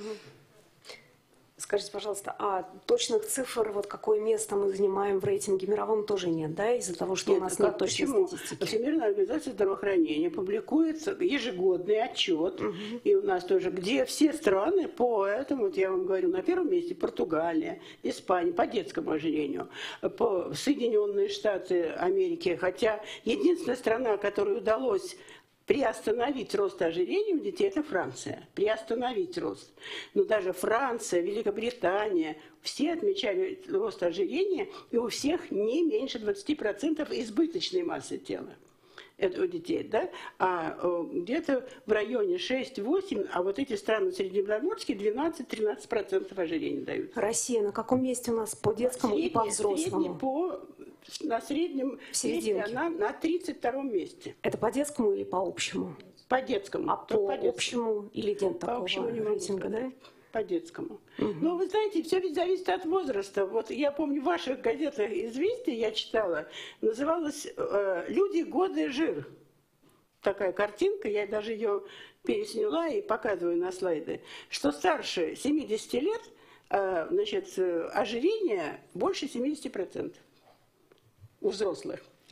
Скажите, пожалуйста, а точных цифр, вот какое место мы занимаем в рейтинге мировом, тоже нет, да, из-за того, что нет, у нас нет точной почему? статистики? Всемирная организация здравоохранения публикует ежегодный отчет, угу. и у нас тоже, где все страны по этому, вот я вам говорю, на первом месте Португалия, Испания, по детскому ожирению, по Соединенные Штаты Америки, хотя единственная страна, которой удалось приостановить рост ожирения у детей – это Франция. Приостановить рост. Но даже Франция, Великобритания, все отмечали рост ожирения, и у всех не меньше двадцати процентов избыточной массы тела. Это у детей, да? А где-то в районе шесть-восемь, а вот эти страны средиземноморские двенадцать-тринадцать процентов ожирения дают. Россия на каком месте у нас по детскому средний, и по взрослому? По, на среднем месте она на тридцать втором месте. Это по детскому или по общему? По детскому. А по, по общему или нет такого общему не рейтинга, да? По детскому. Угу. Но вы знаете, все ведь зависит от возраста. Вот я помню, в ваших газетах «Известия» я читала, называлась э, «Люди, годы, жир». Такая картинка, я даже ее пересняла и показываю на слайды, что старше семидесяти лет, э, значит, ожирение больше семидесяти процентов у взрослых.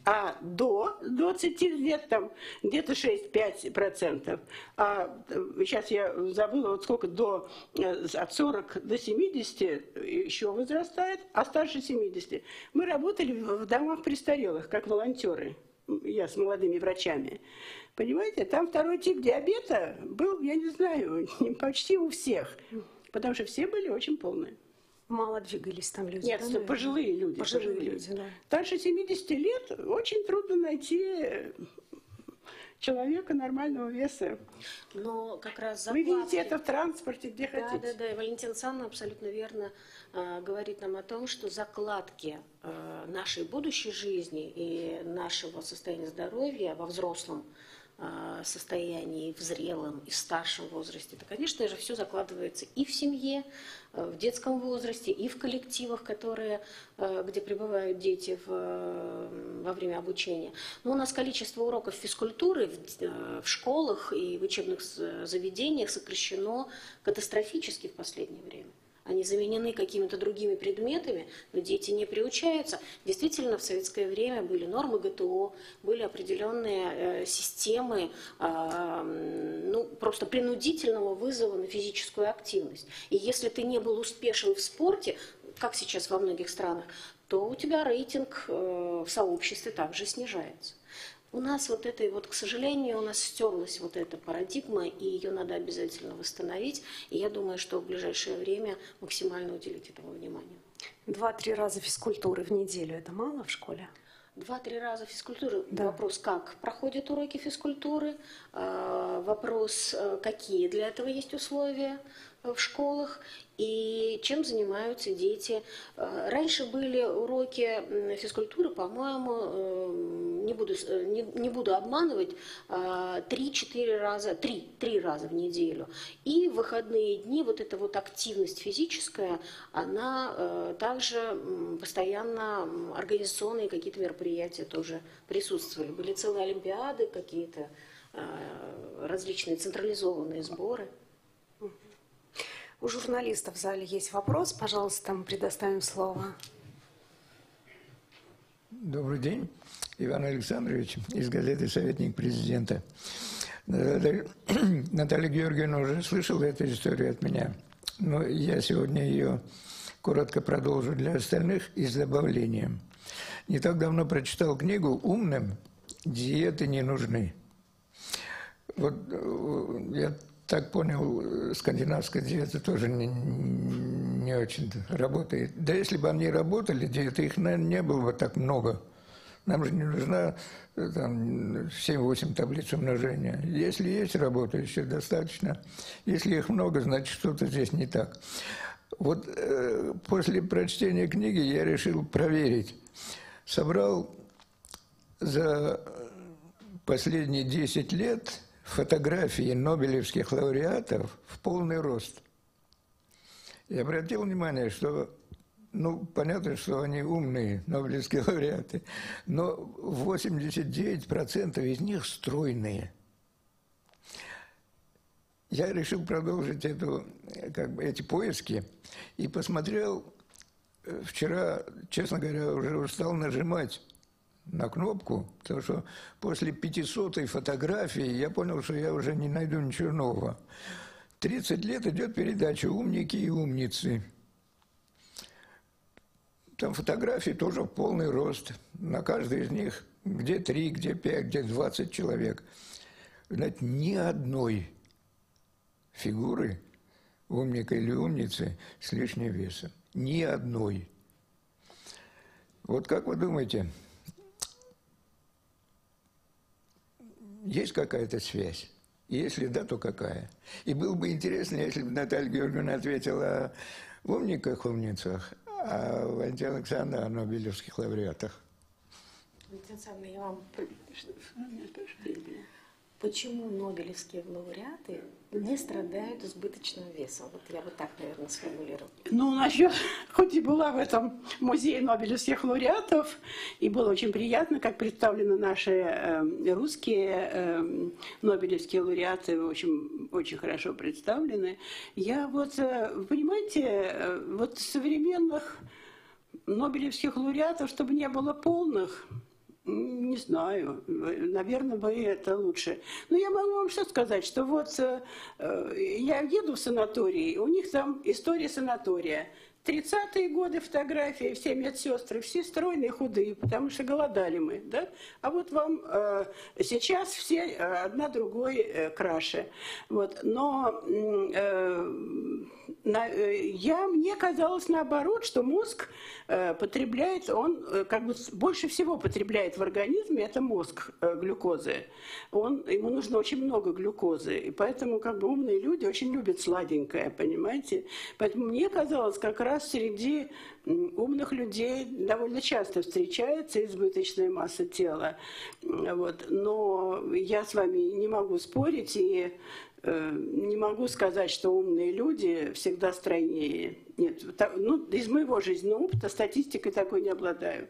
А до двадцати лет там где-то шесть-пять процентов. А сейчас я забыла, вот сколько до, от сорока до семидесяти еще возрастает, а старше семидесяти. Мы работали в домах престарелых, как волонтеры. Я с молодыми врачами. Понимаете, там второй тип диабета был, я не знаю, почти у всех. Потому что все были очень полные. Мало двигались там люди. Нет, да, пожилые люди. Пожилые, пожилые люди, да. Старше семидесяти лет очень трудно найти человека нормального веса. Но как раз закладки... Вы видите это в транспорте, где да, хотите. Да, да, и Валентина Александровна абсолютно верно э, говорит нам о том, что закладки э, нашей будущей жизни и нашего состояния здоровья во взрослом состоянии, в зрелом и в старшем возрасте, это, конечно же, все закладывается и в семье, в детском возрасте, и в коллективах, которые, где пребывают дети в, во время обучения. Но у нас количество уроков физкультуры в, в школах и в учебных заведениях сокращено катастрофически в последнее время. Они заменены какими-то другими предметами, но дети не приучаются. Действительно, в советское время были нормы ГТО, были определенные э, системы э, ну, просто принудительного вызова на физическую активность. И если ты не был успешен в спорте, как сейчас во многих странах, то у тебя рейтинг э, в сообществе также снижается. У нас вот это, вот, к сожалению, у нас стерлась вот эта парадигма, и ее надо обязательно восстановить. И я думаю, что в ближайшее время максимально уделить этому внимание. Два-три раза физкультуры в неделю – это мало в школе? Два-три раза физкультуры. Да. Вопрос, как проходят уроки физкультуры. Вопрос, какие для этого есть условия в школах и чем занимаются дети. Раньше были уроки физкультуры, по-моему, не буду, не, не буду обманывать, три-четыре раза, три, три раза в неделю. И в выходные дни вот эта вот активность физическая, она также постоянно, организационные какие-то мероприятия тоже присутствовали. Были целые олимпиады, какие-то различные централизованные сборы. У журналистов в зале есть вопрос. Пожалуйста, мы предоставим слово. Добрый день. Иван Александрович из газеты «Советник президента». Наталья, Наталья Георгиевна уже слышала эту историю от меня, но я сегодня ее коротко продолжу для остальных и с добавлением. Не так давно прочитал книгу «Умным диеты не нужны». Вот я так понял, скандинавская диета тоже не, не очень работает. Да если бы они работали, диеты, их, наверное, не было бы так много. Нам же не нужна там семь-восемь таблиц умножения. Если есть работающие, достаточно. Если их много, значит, что-то здесь не так. Вот э, после прочтения книги я решил проверить. Собрал за последние десять лет фотографии нобелевских лауреатов в полный рост. Я обратил внимание, что, ну, понятно, что они умные, нобелевские лауреаты, но восемьдесят девять процентов из них стройные. Я решил продолжить эту, как бы, эти поиски и посмотрел, вчера, честно говоря, уже устал нажимать на кнопку, потому что после пятисотой фотографии я понял, что я уже не найду ничего нового. тридцать лет идет передача «Умники и умницы». Там фотографии тоже в полный рост. На каждой из них где три, где пять, где двадцать человек. Знаете, ни одной фигуры умника или умницы с лишним весом. Ни одной. Вот как вы думаете, есть какая-то связь? Если да, то какая? И было бы интересно, если бы Наталья Георгиевна ответила о умниках, умницах, а Валентина Александровна о нобелевских лауреатах. Валентина Александровна, я вам... Почему нобелевские лауреаты не страдают избыточным весом? Вот я вот так, наверное, сформулирую. Ну, насчет, хоть и была в этом музее нобелевских лауреатов, и было очень приятно, как представлены наши э, русские э, нобелевские лауреаты, в общем, очень хорошо представлены. Я вот, э, понимаете, э, вот современных нобелевских лауреатов, чтобы не было полных, Не знаю, наверное, бы это лучше. Но я могу вам что сказать, что вот э, я еду в санаторий, у них там история санатория. тридцатые годы фотографии, все медсестры, все стройные, худые, потому что голодали мы, да? А вот вам э, сейчас все э, одна другой э, краше. Вот. Но э, на, э, я, мне казалось наоборот, что мозг э, потребляет, он э, как бы больше всего потребляет в организме, это мозг э, глюкозы. Он, ему нужно очень много глюкозы, и поэтому как бы умные люди очень любят сладенькое, понимаете? Поэтому мне казалось, как раз среди умных людей довольно часто встречается избыточная масса тела. Вот. Но я с вами не могу спорить и э, не могу сказать, что умные люди всегда стройнее. Нет, ну, из моего жизненного опыта статистикой такой не обладаю.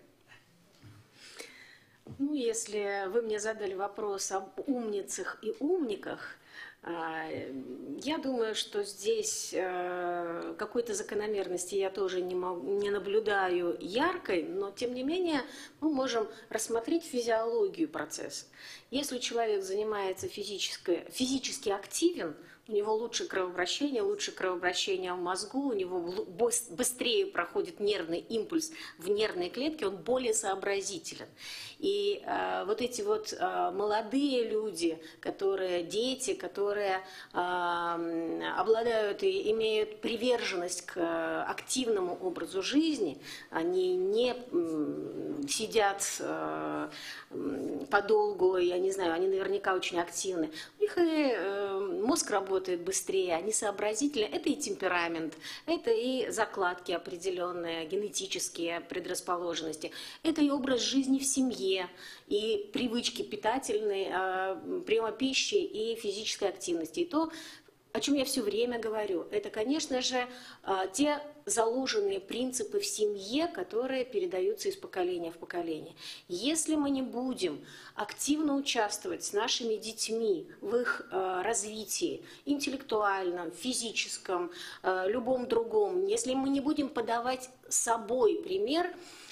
Ну, если вы мне задали вопрос об умницах и умниках, я думаю, что здесь какой-то закономерности я тоже не, могу, не наблюдаю яркой, но тем не менее мы можем рассмотреть физиологию процесса. Если человек занимается физически, физически активен, у него лучше кровообращение, лучше кровообращение в мозгу, у него быстрее проходит нервный импульс в нервные клетки, он более сообразителен. И э, вот эти вот э, молодые люди, которые, дети, которые э, обладают и имеют приверженность к э, активному образу жизни, они не э, сидят э, подолгу, я не знаю, они наверняка очень активны. У них и э, мозг работает быстрее, они сообразительны. Это и темперамент, это и закладки определенные, генетические предрасположенности, это и образ жизни в семье, и привычки питательной, э, приема пищи и физической активности. И то, о чем я все время говорю, это, конечно же, те заложенные принципы в семье, которые передаются из поколения в поколение. Если мы не будем активно участвовать с нашими детьми в их развитии, интеллектуальном, физическом, любом другом, если мы не будем подавать собой пример,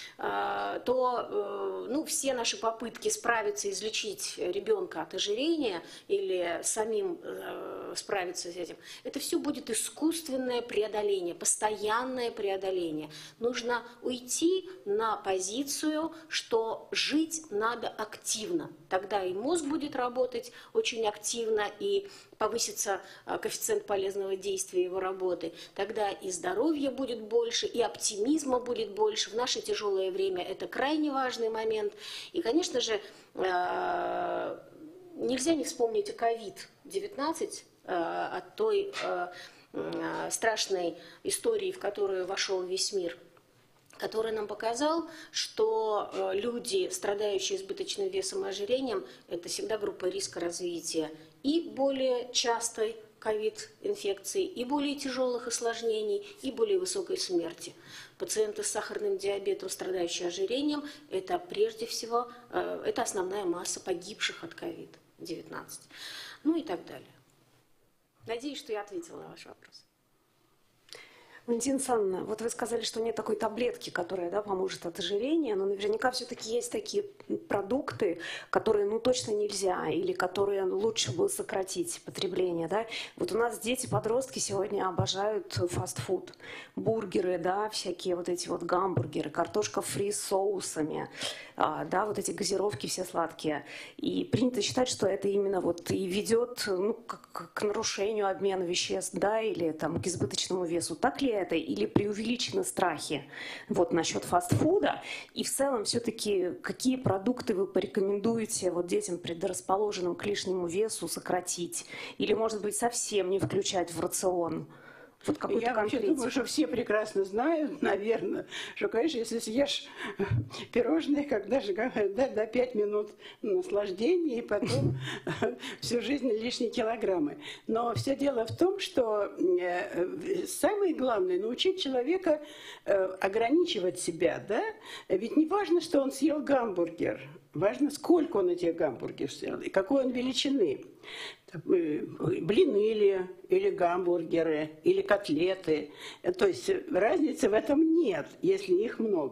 то ну, все наши попытки справиться, излечить ребенка от ожирения или самим справиться с этим, это все будет искусственное преодоление, постоянное преодоление. Нужно уйти на позицию, что жить надо активно. Тогда и мозг будет работать очень активно, и повысится коэффициент полезного действия его работы, тогда и здоровья будет больше, и оптимизма будет больше. В наше тяжелое время это крайне важный момент. И, конечно же, нельзя не вспомнить о ковид девятнадцать, от той страшной истории, в которую вошел весь мир, который нам показал, что люди, страдающие избыточным весом и ожирением, это всегда группа риска развития и более частой ковид-инфекции, и более тяжелых осложнений, и более высокой смерти. Пациенты с сахарным диабетом, страдающие ожирением, это прежде всего, это основная масса погибших от ковид девятнадцать. Ну и так далее. Надеюсь, что я ответила на ваш вопрос. Валентина Александровна, вот вы сказали, что нет такой таблетки, которая, да, поможет от ожирения, но наверняка все-таки есть такие продукты, которые ну, точно нельзя, или которые лучше было сократить потребление. Да? Вот у нас дети, подростки сегодня обожают фастфуд, бургеры, да, всякие вот эти вот гамбургеры, картошка фри с соусами, да, вот эти газировки все сладкие. И принято считать, что это именно вот и ведет ну, к, к нарушению обмена веществ, да, или там, к избыточному весу. Так ли это или преувеличены страхи вот насчет фастфуда? И в целом все-таки какие продукты вы порекомендуете вот детям, предрасположенным к лишнему весу, сократить? Или, может быть, совсем не включать в рацион? Вот я вообще думаю, что все прекрасно знают, наверное, что, конечно, если съешь пирожные, как даже да, до пять минут наслаждения, и потом всю жизнь лишние килограммы. Но все дело в том, что самое главное — научить человека ограничивать себя. Да? Ведь не важно, что он съел гамбургер, важно, сколько он этих гамбургеров съел и какой он величины. Блины или, или гамбургеры, или котлеты. То есть разницы в этом нет, если их много.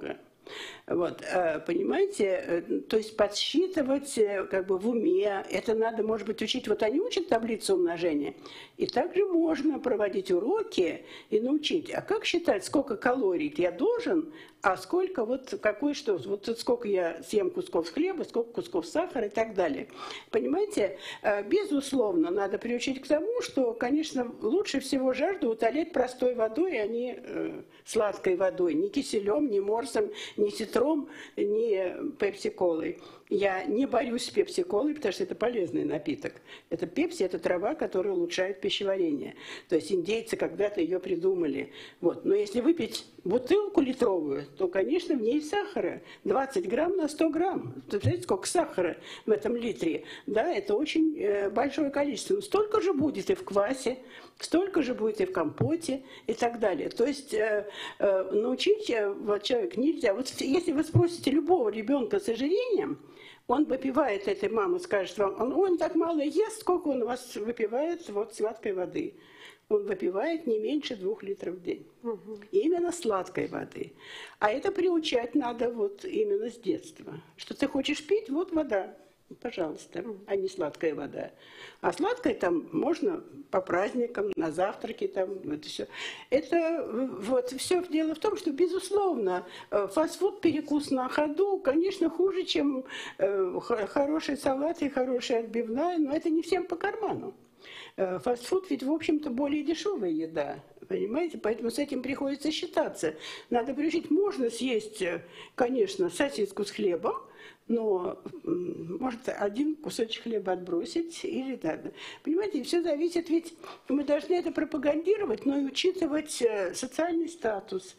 Вот, понимаете, то есть подсчитывать как бы в уме, это надо, может быть, учить, вот они учат таблицу умножения, и также можно проводить уроки и научить, а как считать, сколько калорий я должен, а сколько, вот какой что, вот сколько я съем кусков хлеба, сколько кусков сахара и так далее. Понимаете, безусловно, надо приучить к тому, что, конечно, лучше всего жажду утолять простой водой, а не э, сладкой водой, не киселем, не морсом, не ситром, не пепси-колой. Я не борюсь с пепси-колой, потому что это полезный напиток. Это пепси, это трава, которая улучшает пищеварение. То есть индейцы когда-то ее придумали. Вот. Но если выпить бутылку литровую, то, конечно, в ней сахара. двадцать грамм на сто грамм. Представляете, сколько сахара в этом литре? Да, это очень э, большое количество. Но столько же будет и в квасе, столько же будет и в компоте и так далее. То есть э, э, научить э, вот, человека нельзя. Вот если вы спросите любого ребенка с ожирением, он выпивает, этой мама скажет вам, он, он так мало ест, сколько он у вас выпивает вот, сладкой воды. Он выпивает не меньше двух литров в день. Угу. Именно сладкой воды. А это приучать надо вот именно с детства. Что ты хочешь пить, вот вода. Пожалуйста, а не сладкая вода. А сладкая там можно по праздникам, на завтраки, там, это все. Это вот все дело в том, что, безусловно, фастфуд, перекус на ходу, конечно, хуже, чем э, хороший салат и хорошая отбивная, но это не всем по карману. Фастфуд ведь, в общем-то, более дешевая еда, понимаете? Поэтому с этим приходится считаться. Надо приучить, можно съесть, конечно, сосиску с хлебом, но может один кусочек хлеба отбросить или так. Понимаете, все зависит, ведь мы должны это пропагандировать, но и учитывать социальный статус,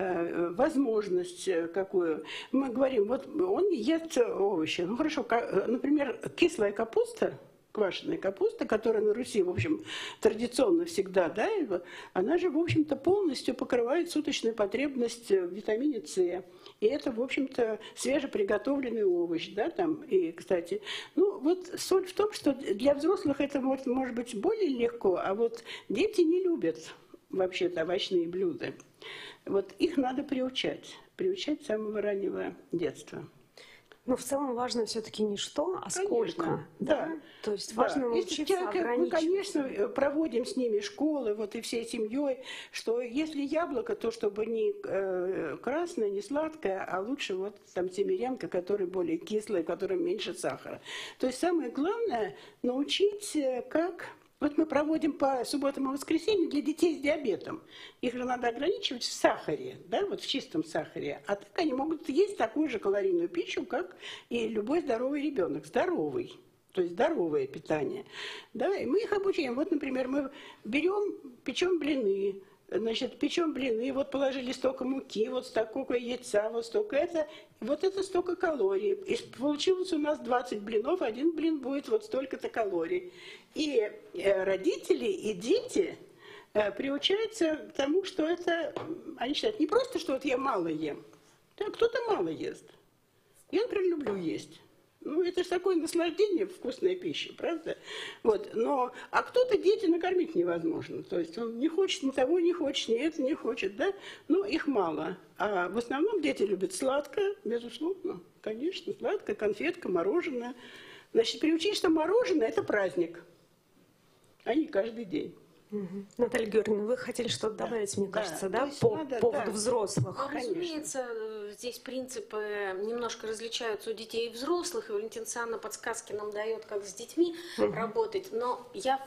возможность какую. Мы говорим, вот он не ест овощи. Ну хорошо, например, кислая капуста, квашеная капуста, которая на Руси, в общем, традиционно всегда, да, она же, в общем-то, полностью покрывает суточную потребность в витамине С. И это, в общем-то, свежеприготовленный овощ, да, там, и, кстати, ну, вот соль в том, что для взрослых это может, может быть более легко, а вот дети не любят вообще-то овощные блюда. Вот их надо приучать, приучать с самого раннего детства. Но в целом важно все-таки не что, а Конечно, сколько. Да. да? То есть важно да. научиться человек, ограничивать. Мы, конечно, проводим с ними школы, вот и всей семьей, что если яблоко, то чтобы не э, красное, не сладкое, а лучше вот там семерянка, которая более кислая, которая меньше сахара. То есть самое главное научить, как... Вот мы проводим по субботам и воскресеньям для детей с диабетом. Их же надо ограничивать в сахаре, да, вот в чистом сахаре. А так они могут есть такую же калорийную пищу, как и любой здоровый ребенок. Здоровый. То есть здоровое питание. Да, и мы их обучаем. Вот, например, мы берем, печем блины. Значит, печем блины, вот положили столько муки, вот столько яйца, вот столько это, вот это столько калорий. И получилось у нас двадцать блинов, один блин будет вот столько-то калорий. И родители, и дети приучаются к тому, что это, они считают, не просто, что вот я мало ем, да, кто-то мало ест. Я, например, люблю есть. Ну, это же такое наслаждение, вкусная пища, правда? Вот, но, а кто-то дети накормить невозможно. То есть он не хочет ни того, не хочет, ни это не хочет, да? Ну, их мало. А в основном дети любят сладкое, безусловно, конечно, сладкое, конфетка, мороженое. Значит, приучить, что мороженое – это праздник, а не каждый день. Угу. Наталья Георгиевна, вы хотели что-то да. добавить, мне кажется, да, да? по надо, поводу да. взрослых? Ну, разумеется, здесь принципы немножко различаются у детей и взрослых, и Валентина Александровна подсказки нам дает, как с детьми угу. работать, но я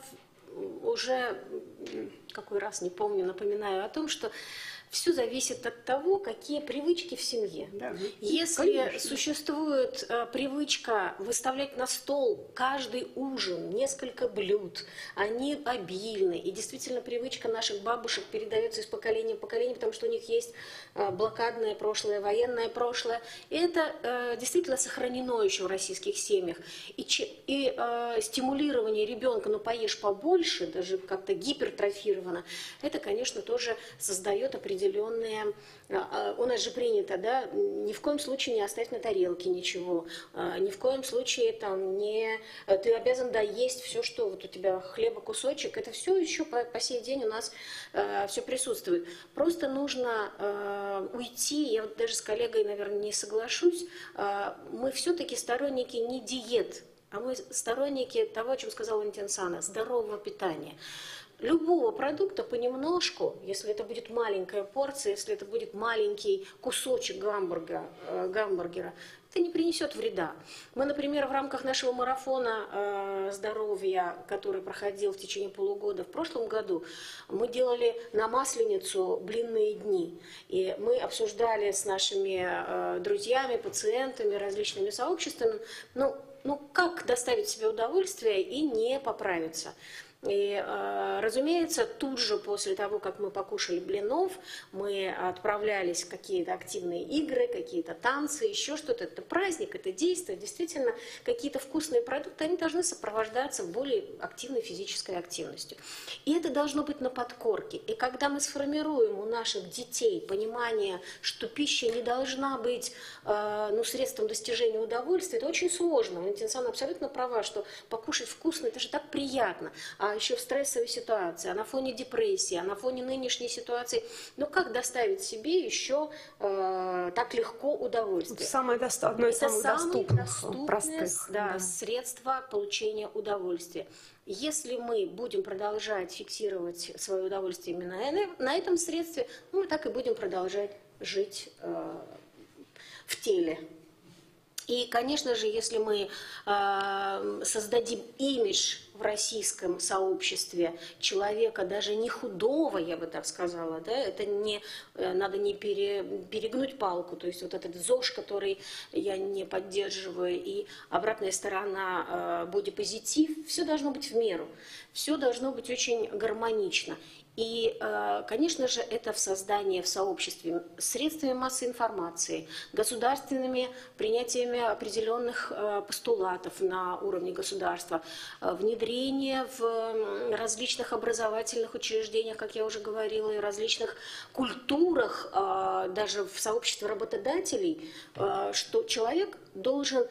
уже, какой раз не помню, напоминаю о том, что все зависит от того, какие привычки в семье. Да, Если конечно. существует э, привычка выставлять на стол каждый ужин несколько блюд, они обильны, и действительно привычка наших бабушек передается из поколения в поколение, потому что у них есть э, блокадное прошлое, военное прошлое, и это э, действительно сохранено еще в российских семьях. И, и э, стимулирование ребенка, ну поешь побольше, даже как-то гипертрофировано, это, конечно, тоже создает определенные определенные... У нас же принято, да, ни в коем случае не оставь на тарелке ничего, ни в коем случае там не... Ты обязан доесть все, что вот у тебя хлеба кусочек, это все еще по, по сей день у нас э, все присутствует. Просто нужно э, уйти, я вот даже с коллегой, наверное, не соглашусь, э, мы все-таки сторонники не диет, а мы сторонники того, о чем сказала Валентина Александровна, здорового питания. Любого продукта понемножку, если это будет маленькая порция, если это будет маленький кусочек гамбургера, э, гамбургера, это не принесет вреда. Мы, например, в рамках нашего марафона э, здоровья, который проходил в течение полугода в прошлом году, мы делали на Масленицу блинные дни. И мы обсуждали с нашими э, друзьями, пациентами, различными сообществами, ну, ну как доставить себе удовольствие и не поправиться. И, разумеется, тут же после того, как мы покушали блинов, мы отправлялись в какие-то активные игры, какие-то танцы, еще что-то. Это праздник, это действие. Действительно, какие-то вкусные продукты, они должны сопровождаться более активной физической активностью. И это должно быть на подкорке. И когда мы сформируем у наших детей понимание, что пища не должна быть ну, средством достижения удовольствия, это очень сложно. Валентина Александровна абсолютно права, что покушать вкусно, это же так приятно. А еще в стрессовой ситуации, а на фоне депрессии, а на фоне нынешней ситуации, ну как доставить себе еще э, так легко удовольствие? Самое доста... Одно из Это самых доступных, простых да, да. средства получения удовольствия. Если мы будем продолжать фиксировать свое удовольствие именно на этом средстве, мы так и будем продолжать жить э, в теле. И, конечно же, если мы э, создадим имидж в российском сообществе человека, даже не худого, я бы так сказала, да, это не, надо не пере, перегнуть палку, то есть вот этот ЗОЖ, который я не поддерживаю, и обратная сторона э, бодипозитив, все должно быть в меру, все должно быть очень гармонично. И, конечно же, это в создании в сообществе средствами массовой информации, государственными принятиями определенных постулатов на уровне государства, внедрение в различных образовательных учреждениях, как я уже говорила, и различных культурах, даже в сообществе работодателей, что человек должен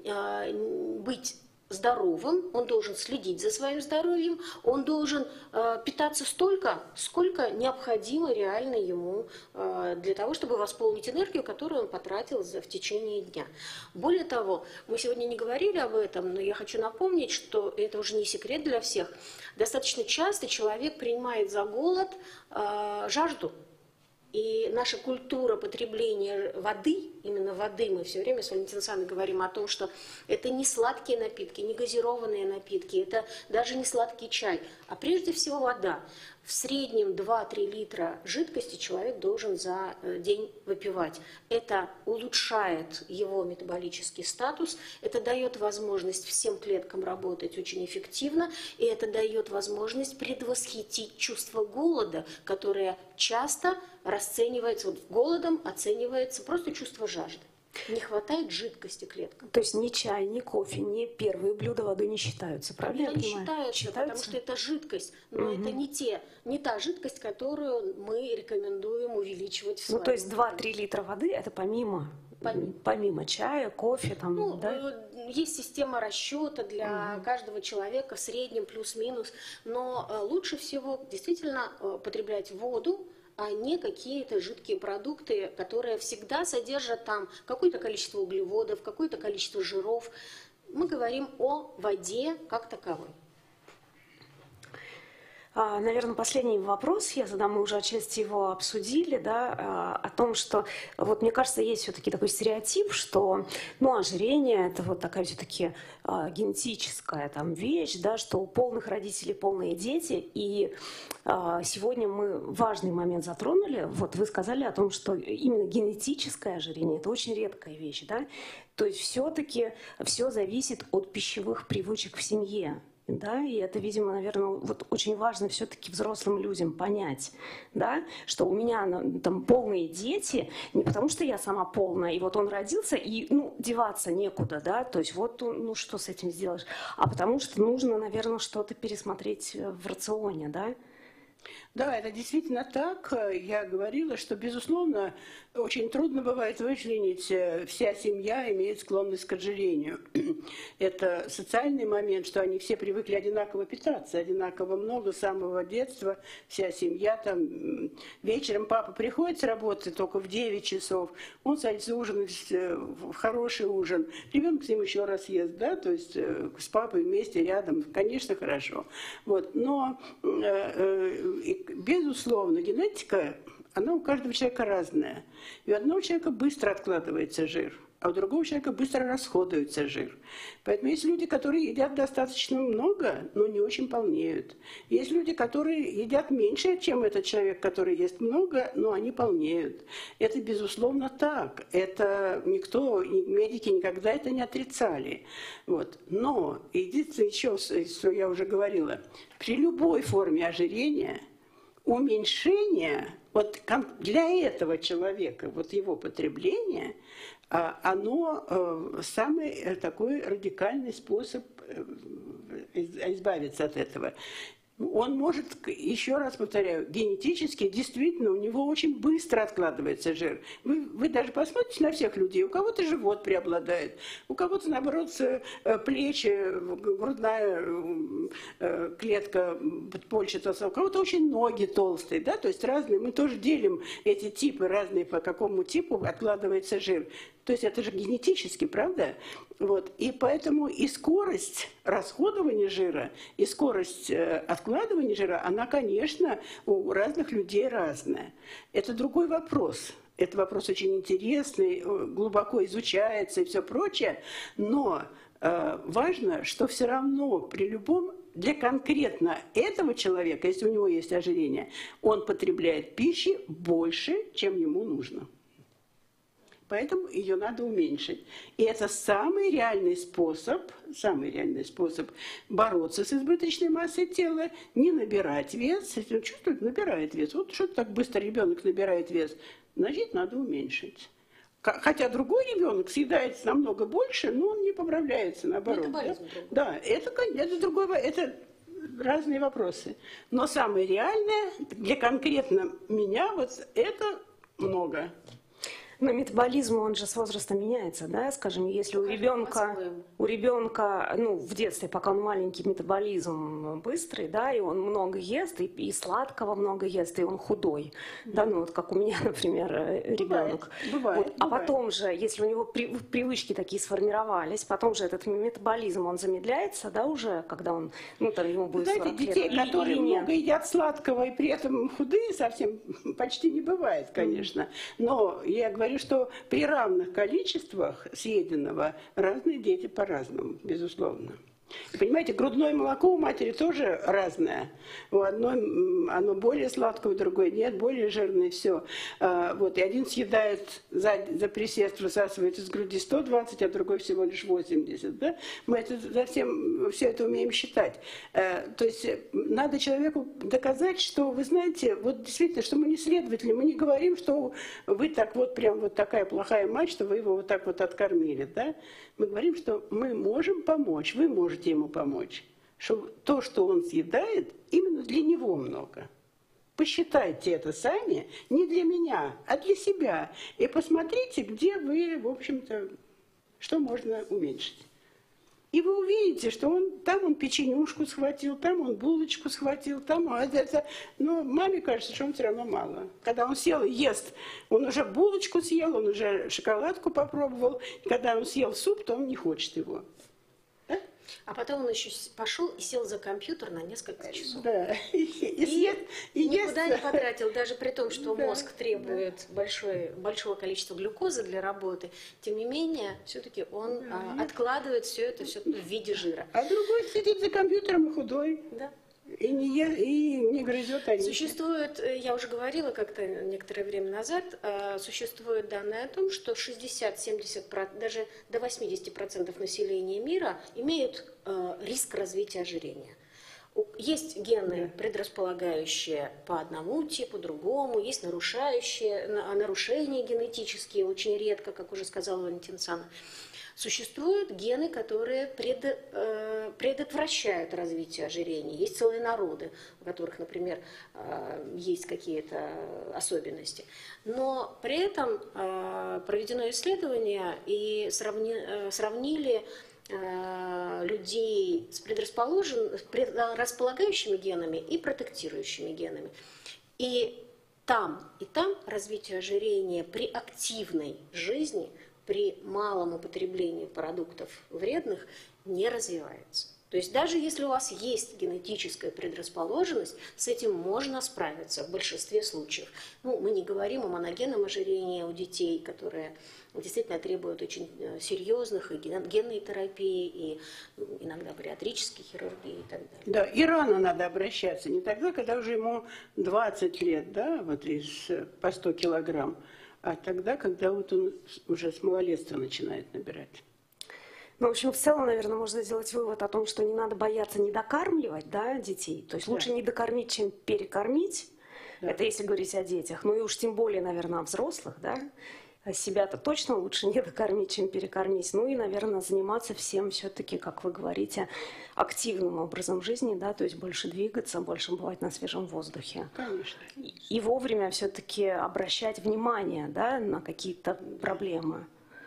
быть здоровым, он должен следить за своим здоровьем, он должен э, питаться столько, сколько необходимо реально ему э, для того, чтобы восполнить энергию, которую он потратил за, в течение дня. Более того, мы сегодня не говорили об этом, но я хочу напомнить, что это уже не секрет для всех. Достаточно часто человек принимает за голод э, жажду. И наша культура потребления воды, именно воды, мы все время с Валентиной Александровной говорим о том, что это не сладкие напитки, не газированные напитки, это даже не сладкий чай, а прежде всего вода. В среднем два-три литра жидкости человек должен за день выпивать. Это улучшает его метаболический статус, это дает возможность всем клеткам работать очень эффективно, и это дает возможность предвосхитить чувство голода, которое часто расценивается, вот голодом оценивается просто чувство жажды. Не хватает жидкости клеткам. То есть ни чай, ни кофе, ни первые блюда водой не считаются, правильно? Они считаются, считаются, потому что это жидкость, но угу. это не, те, не та жидкость, которую мы рекомендуем увеличивать в своем. Ну, то есть два-три литра воды – это помимо, помимо, помимо чая, кофе, там, ну, да? Есть система расчета для угу. каждого человека в среднем плюс-минус, но лучше всего действительно потреблять воду, а не какие-то жидкие продукты, которые всегда содержат там какое-то количество углеводов, какое-то количество жиров. Мы говорим о воде как таковой. Наверное, последний вопрос я задам, мы уже отчасти его обсудили, да, о том, что, вот мне кажется, есть все-таки такой стереотип, что, ну, ожирение – это вот такая все-таки генетическая там вещь, да, что у полных родителей полные дети, и сегодня мы важный момент затронули, вот вы сказали о том, что именно генетическое ожирение – это очень редкая вещь, да, то есть все-таки все зависит от пищевых привычек в семье. Да, и это, видимо, наверное, вот очень важно все-таки взрослым людям понять, да, что у меня там полные дети, не потому что я сама полная, и вот он родился, и, ну, деваться некуда, да, то есть вот, ну, что с этим сделаешь, а потому что нужно, наверное, что-то пересмотреть в рационе, да. Да, это действительно так. Я говорила, что, безусловно, очень трудно бывает вычленить, вся семья имеет склонность к ожирению. Это социальный момент, что они все привыкли одинаково питаться, одинаково много с самого детства, вся семья там. Вечером папа приходит с работы только в девять часов, он садится ужинать в хороший ужин, ребенок с ним еще раз ест, да, то есть с папой вместе рядом, конечно, хорошо. Вот. Но, безусловно, генетика, она у каждого человека разная. И у одного человека быстро откладывается жир, а у другого человека быстро расходуется жир. Поэтому есть люди, которые едят достаточно много, но не очень полнеют. Есть люди, которые едят меньше, чем этот человек, который ест много, но они полнеют. Это, безусловно, так. Это никто, медики никогда это не отрицали. Вот. Но, единственное еще, что я уже говорила, при любой форме ожирения уменьшение вот для этого человека, вот его потребление, оно самый такой радикальный способ избавиться от этого. Он может, еще раз повторяю, генетически, действительно, у него очень быстро откладывается жир. Вы, вы даже посмотрите на всех людей. У кого-то живот преобладает, у кого-то, наоборот, плечи, грудная клетка подпольчатая, у кого-то очень ноги толстые, да, то есть разные. Мы тоже делим эти типы разные, по какому типу откладывается жир. То есть это же генетически, правда? Вот. И поэтому и скорость расходования жира, и скорость откладывания жира, она, конечно, у разных людей разная. Это другой вопрос. Это вопрос очень интересный, глубоко изучается и все прочее. Но э, важно, что все равно при любом для конкретно этого человека, если у него есть ожирение, он потребляет пищи больше, чем ему нужно. Поэтому ее надо уменьшить. И это самый реальный способ, самый реальный способ бороться с избыточной массой тела, не набирать вес. Если он чувствует, набирает вес. Вот что так быстро ребенок набирает вес, значит, надо уменьшить. Хотя другой ребенок съедает намного больше, но он не поправляется, наоборот. Метаболизм да? да, это, это другой, это разные вопросы. Но самое реальное для конкретно меня вот это много. Но метаболизм, он же с возрастом меняется, да, скажем, если у ребенка, у ребенка, ну, в детстве, пока он маленький, метаболизм быстрый, да, и он много ест, и, и сладкого много ест, и он худой, да, ну, вот как у меня, например, ребенок. Бывает, бывает, вот. А бывает. потом же, если у него при, привычки такие сформировались, потом же этот метаболизм, он замедляется, да, уже, когда он, ну, там, ему будет Знаете, сорок лет. детей, Или, которые или много едят сладкого и при этом худые, совсем почти не бывает, конечно. Но я говорю, что при равных количествах съеденного разные дети по-разному, безусловно. Понимаете, грудное молоко у матери тоже разное. У одной оно более сладкое, у другой нет, более жирное, все. Вот, и один съедает за, за присест, высасывает из груди сто двадцать, а другой всего лишь восемьдесят. Да? Мы это совсем все это умеем считать. То есть надо человеку доказать, что, вы знаете, вот действительно, что мы не следователи, мы не говорим, что вы так вот прям вот такая плохая мать, что вы его вот так вот откормили. Да? Мы говорим, что мы можем помочь, вы можете ему помочь, что то, что он съедает, именно для него много. Посчитайте это сами, не для меня, а для себя. И посмотрите, где вы, в общем-то, что можно уменьшить. И вы увидите, что он, там он печенюшку схватил, там он булочку схватил, там он это. Но маме кажется, что он все равно мало. Когда он сел и ест, он уже булочку съел, он уже шоколадку попробовал. И когда он съел суп, то он не хочет его. А потом он еще пошел и сел за компьютер на несколько часов. Да. И, и, и, и никуда ест. не потратил, даже при том, что да, мозг требует да. большое, большого количества глюкозы для работы. Тем не менее, все-таки он да. а, откладывает все это все в виде жира. А другой сидит за компьютером и худой. Да. И не, е, и не грызет орехи. Существует, я уже говорила как-то некоторое время назад, существует данные о том, что шестьдесят-семьдесят, даже до восьмидесяти процентов населения мира имеют риск развития ожирения. Есть гены, предрасполагающие по одному типу, другому, есть нарушающие, нарушения генетические, очень редко, как уже сказал Валентин Санов. Существуют гены, которые пред, э, предотвращают развитие ожирения. Есть целые народы, у которых, например, э, есть какие-то особенности. Но при этом э, проведено исследование и сравни, э, сравнили э, людей с предрасположен, предрасполагающими генами и протектирующими генами. И там, и там развитие ожирения при активной жизни, при малом употреблении продуктов вредных не развивается. То есть даже если у вас есть генетическая предрасположенность, с этим можно справиться в большинстве случаев. Ну, мы не говорим о моногенном ожирении у детей, которые действительно требуют очень серьезных и генной терапии, и иногда бариатрической хирургии и так далее. Да, и рано надо обращаться, не тогда, когда уже ему двадцать лет, да, вот из, по сто килограмм, а тогда, когда вот он уже с малолетства начинает набирать. Ну, в общем, в целом, наверное, можно сделать вывод о том, что не надо бояться недокармливать, да, детей. То есть Да. лучше не докормить, чем перекормить. Да. Это если говорить о детях. Ну и уж тем более, наверное, о взрослых, да. А себя-то точно лучше не докормить, чем перекормить. Ну и, наверное, заниматься всем все-таки, как вы говорите, активным образом жизни, да, то есть больше двигаться, больше бывать на свежем воздухе. Конечно. И вовремя все-таки обращать внимание, да, на какие-то проблемы.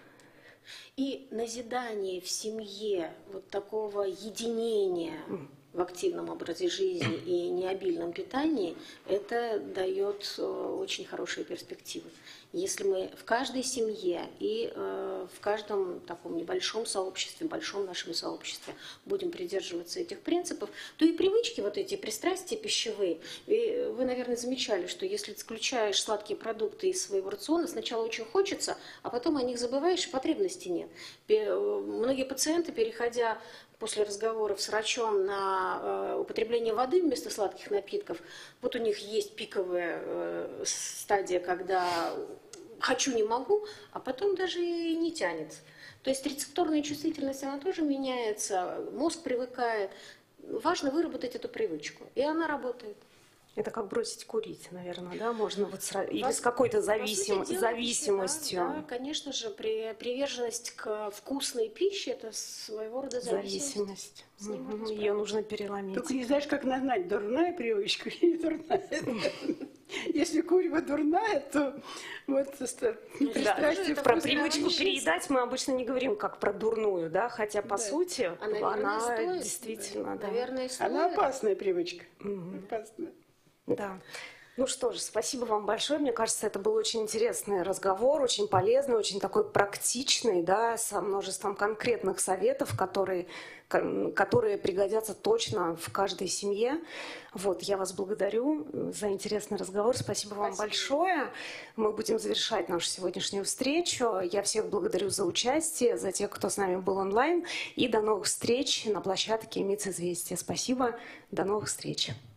И назидание в семье вот такого единения в активном образе жизни и необильном питании, это дает очень хорошие перспективы. Если мы в каждой семье и э, в каждом таком небольшом сообществе, большом нашем сообществе будем придерживаться этих принципов, то и привычки, вот эти пристрастия пищевые, и вы, наверное, замечали, что если исключаешь сладкие продукты из своего рациона, сначала очень хочется, а потом о них забываешь, и потребности нет. Многие пациенты, переходя после разговоров с врачом на э, употребление воды вместо сладких напитков, вот у них есть пиковая э, стадия, когда хочу, не могу, а потом даже и не тянет. То есть рецепторная чувствительность, она тоже меняется, мозг привыкает. Важно выработать эту привычку, и она работает. Это как бросить курить, наверное, да, можно вот сразу, или Вас- с какой-то по зависим, сути дела, зависимостью. Да, да, конечно же, при, приверженность к вкусной пище – это своего рода зависимость. Зависимость. С ним Мгм. можно Ее справиться. нужно переломить. Только не знаешь, как назнать, дурная привычка или не дурная. Если курево дурная, то вот пристрастие это Про вкусная привычку жизнь. переедать мы обычно не говорим как про дурную, да, хотя по Да. сути А, наверное, она стоит. действительно, да. Наверное, стоит. Она опасная привычка. Опасная. Да. Ну что ж, спасибо вам большое. Мне кажется, это был очень интересный разговор, очень полезный, очень такой практичный, да, со множеством конкретных советов, которые, ко- которые пригодятся точно в каждой семье. Вот, я вас благодарю за интересный разговор. Спасибо вам Спасибо. большое. Мы будем завершать нашу сегодняшнюю встречу. Я всех благодарю за участие, за тех, кто с нами был онлайн. И до новых встреч на площадке МИЦ Известия. Спасибо. До новых встреч.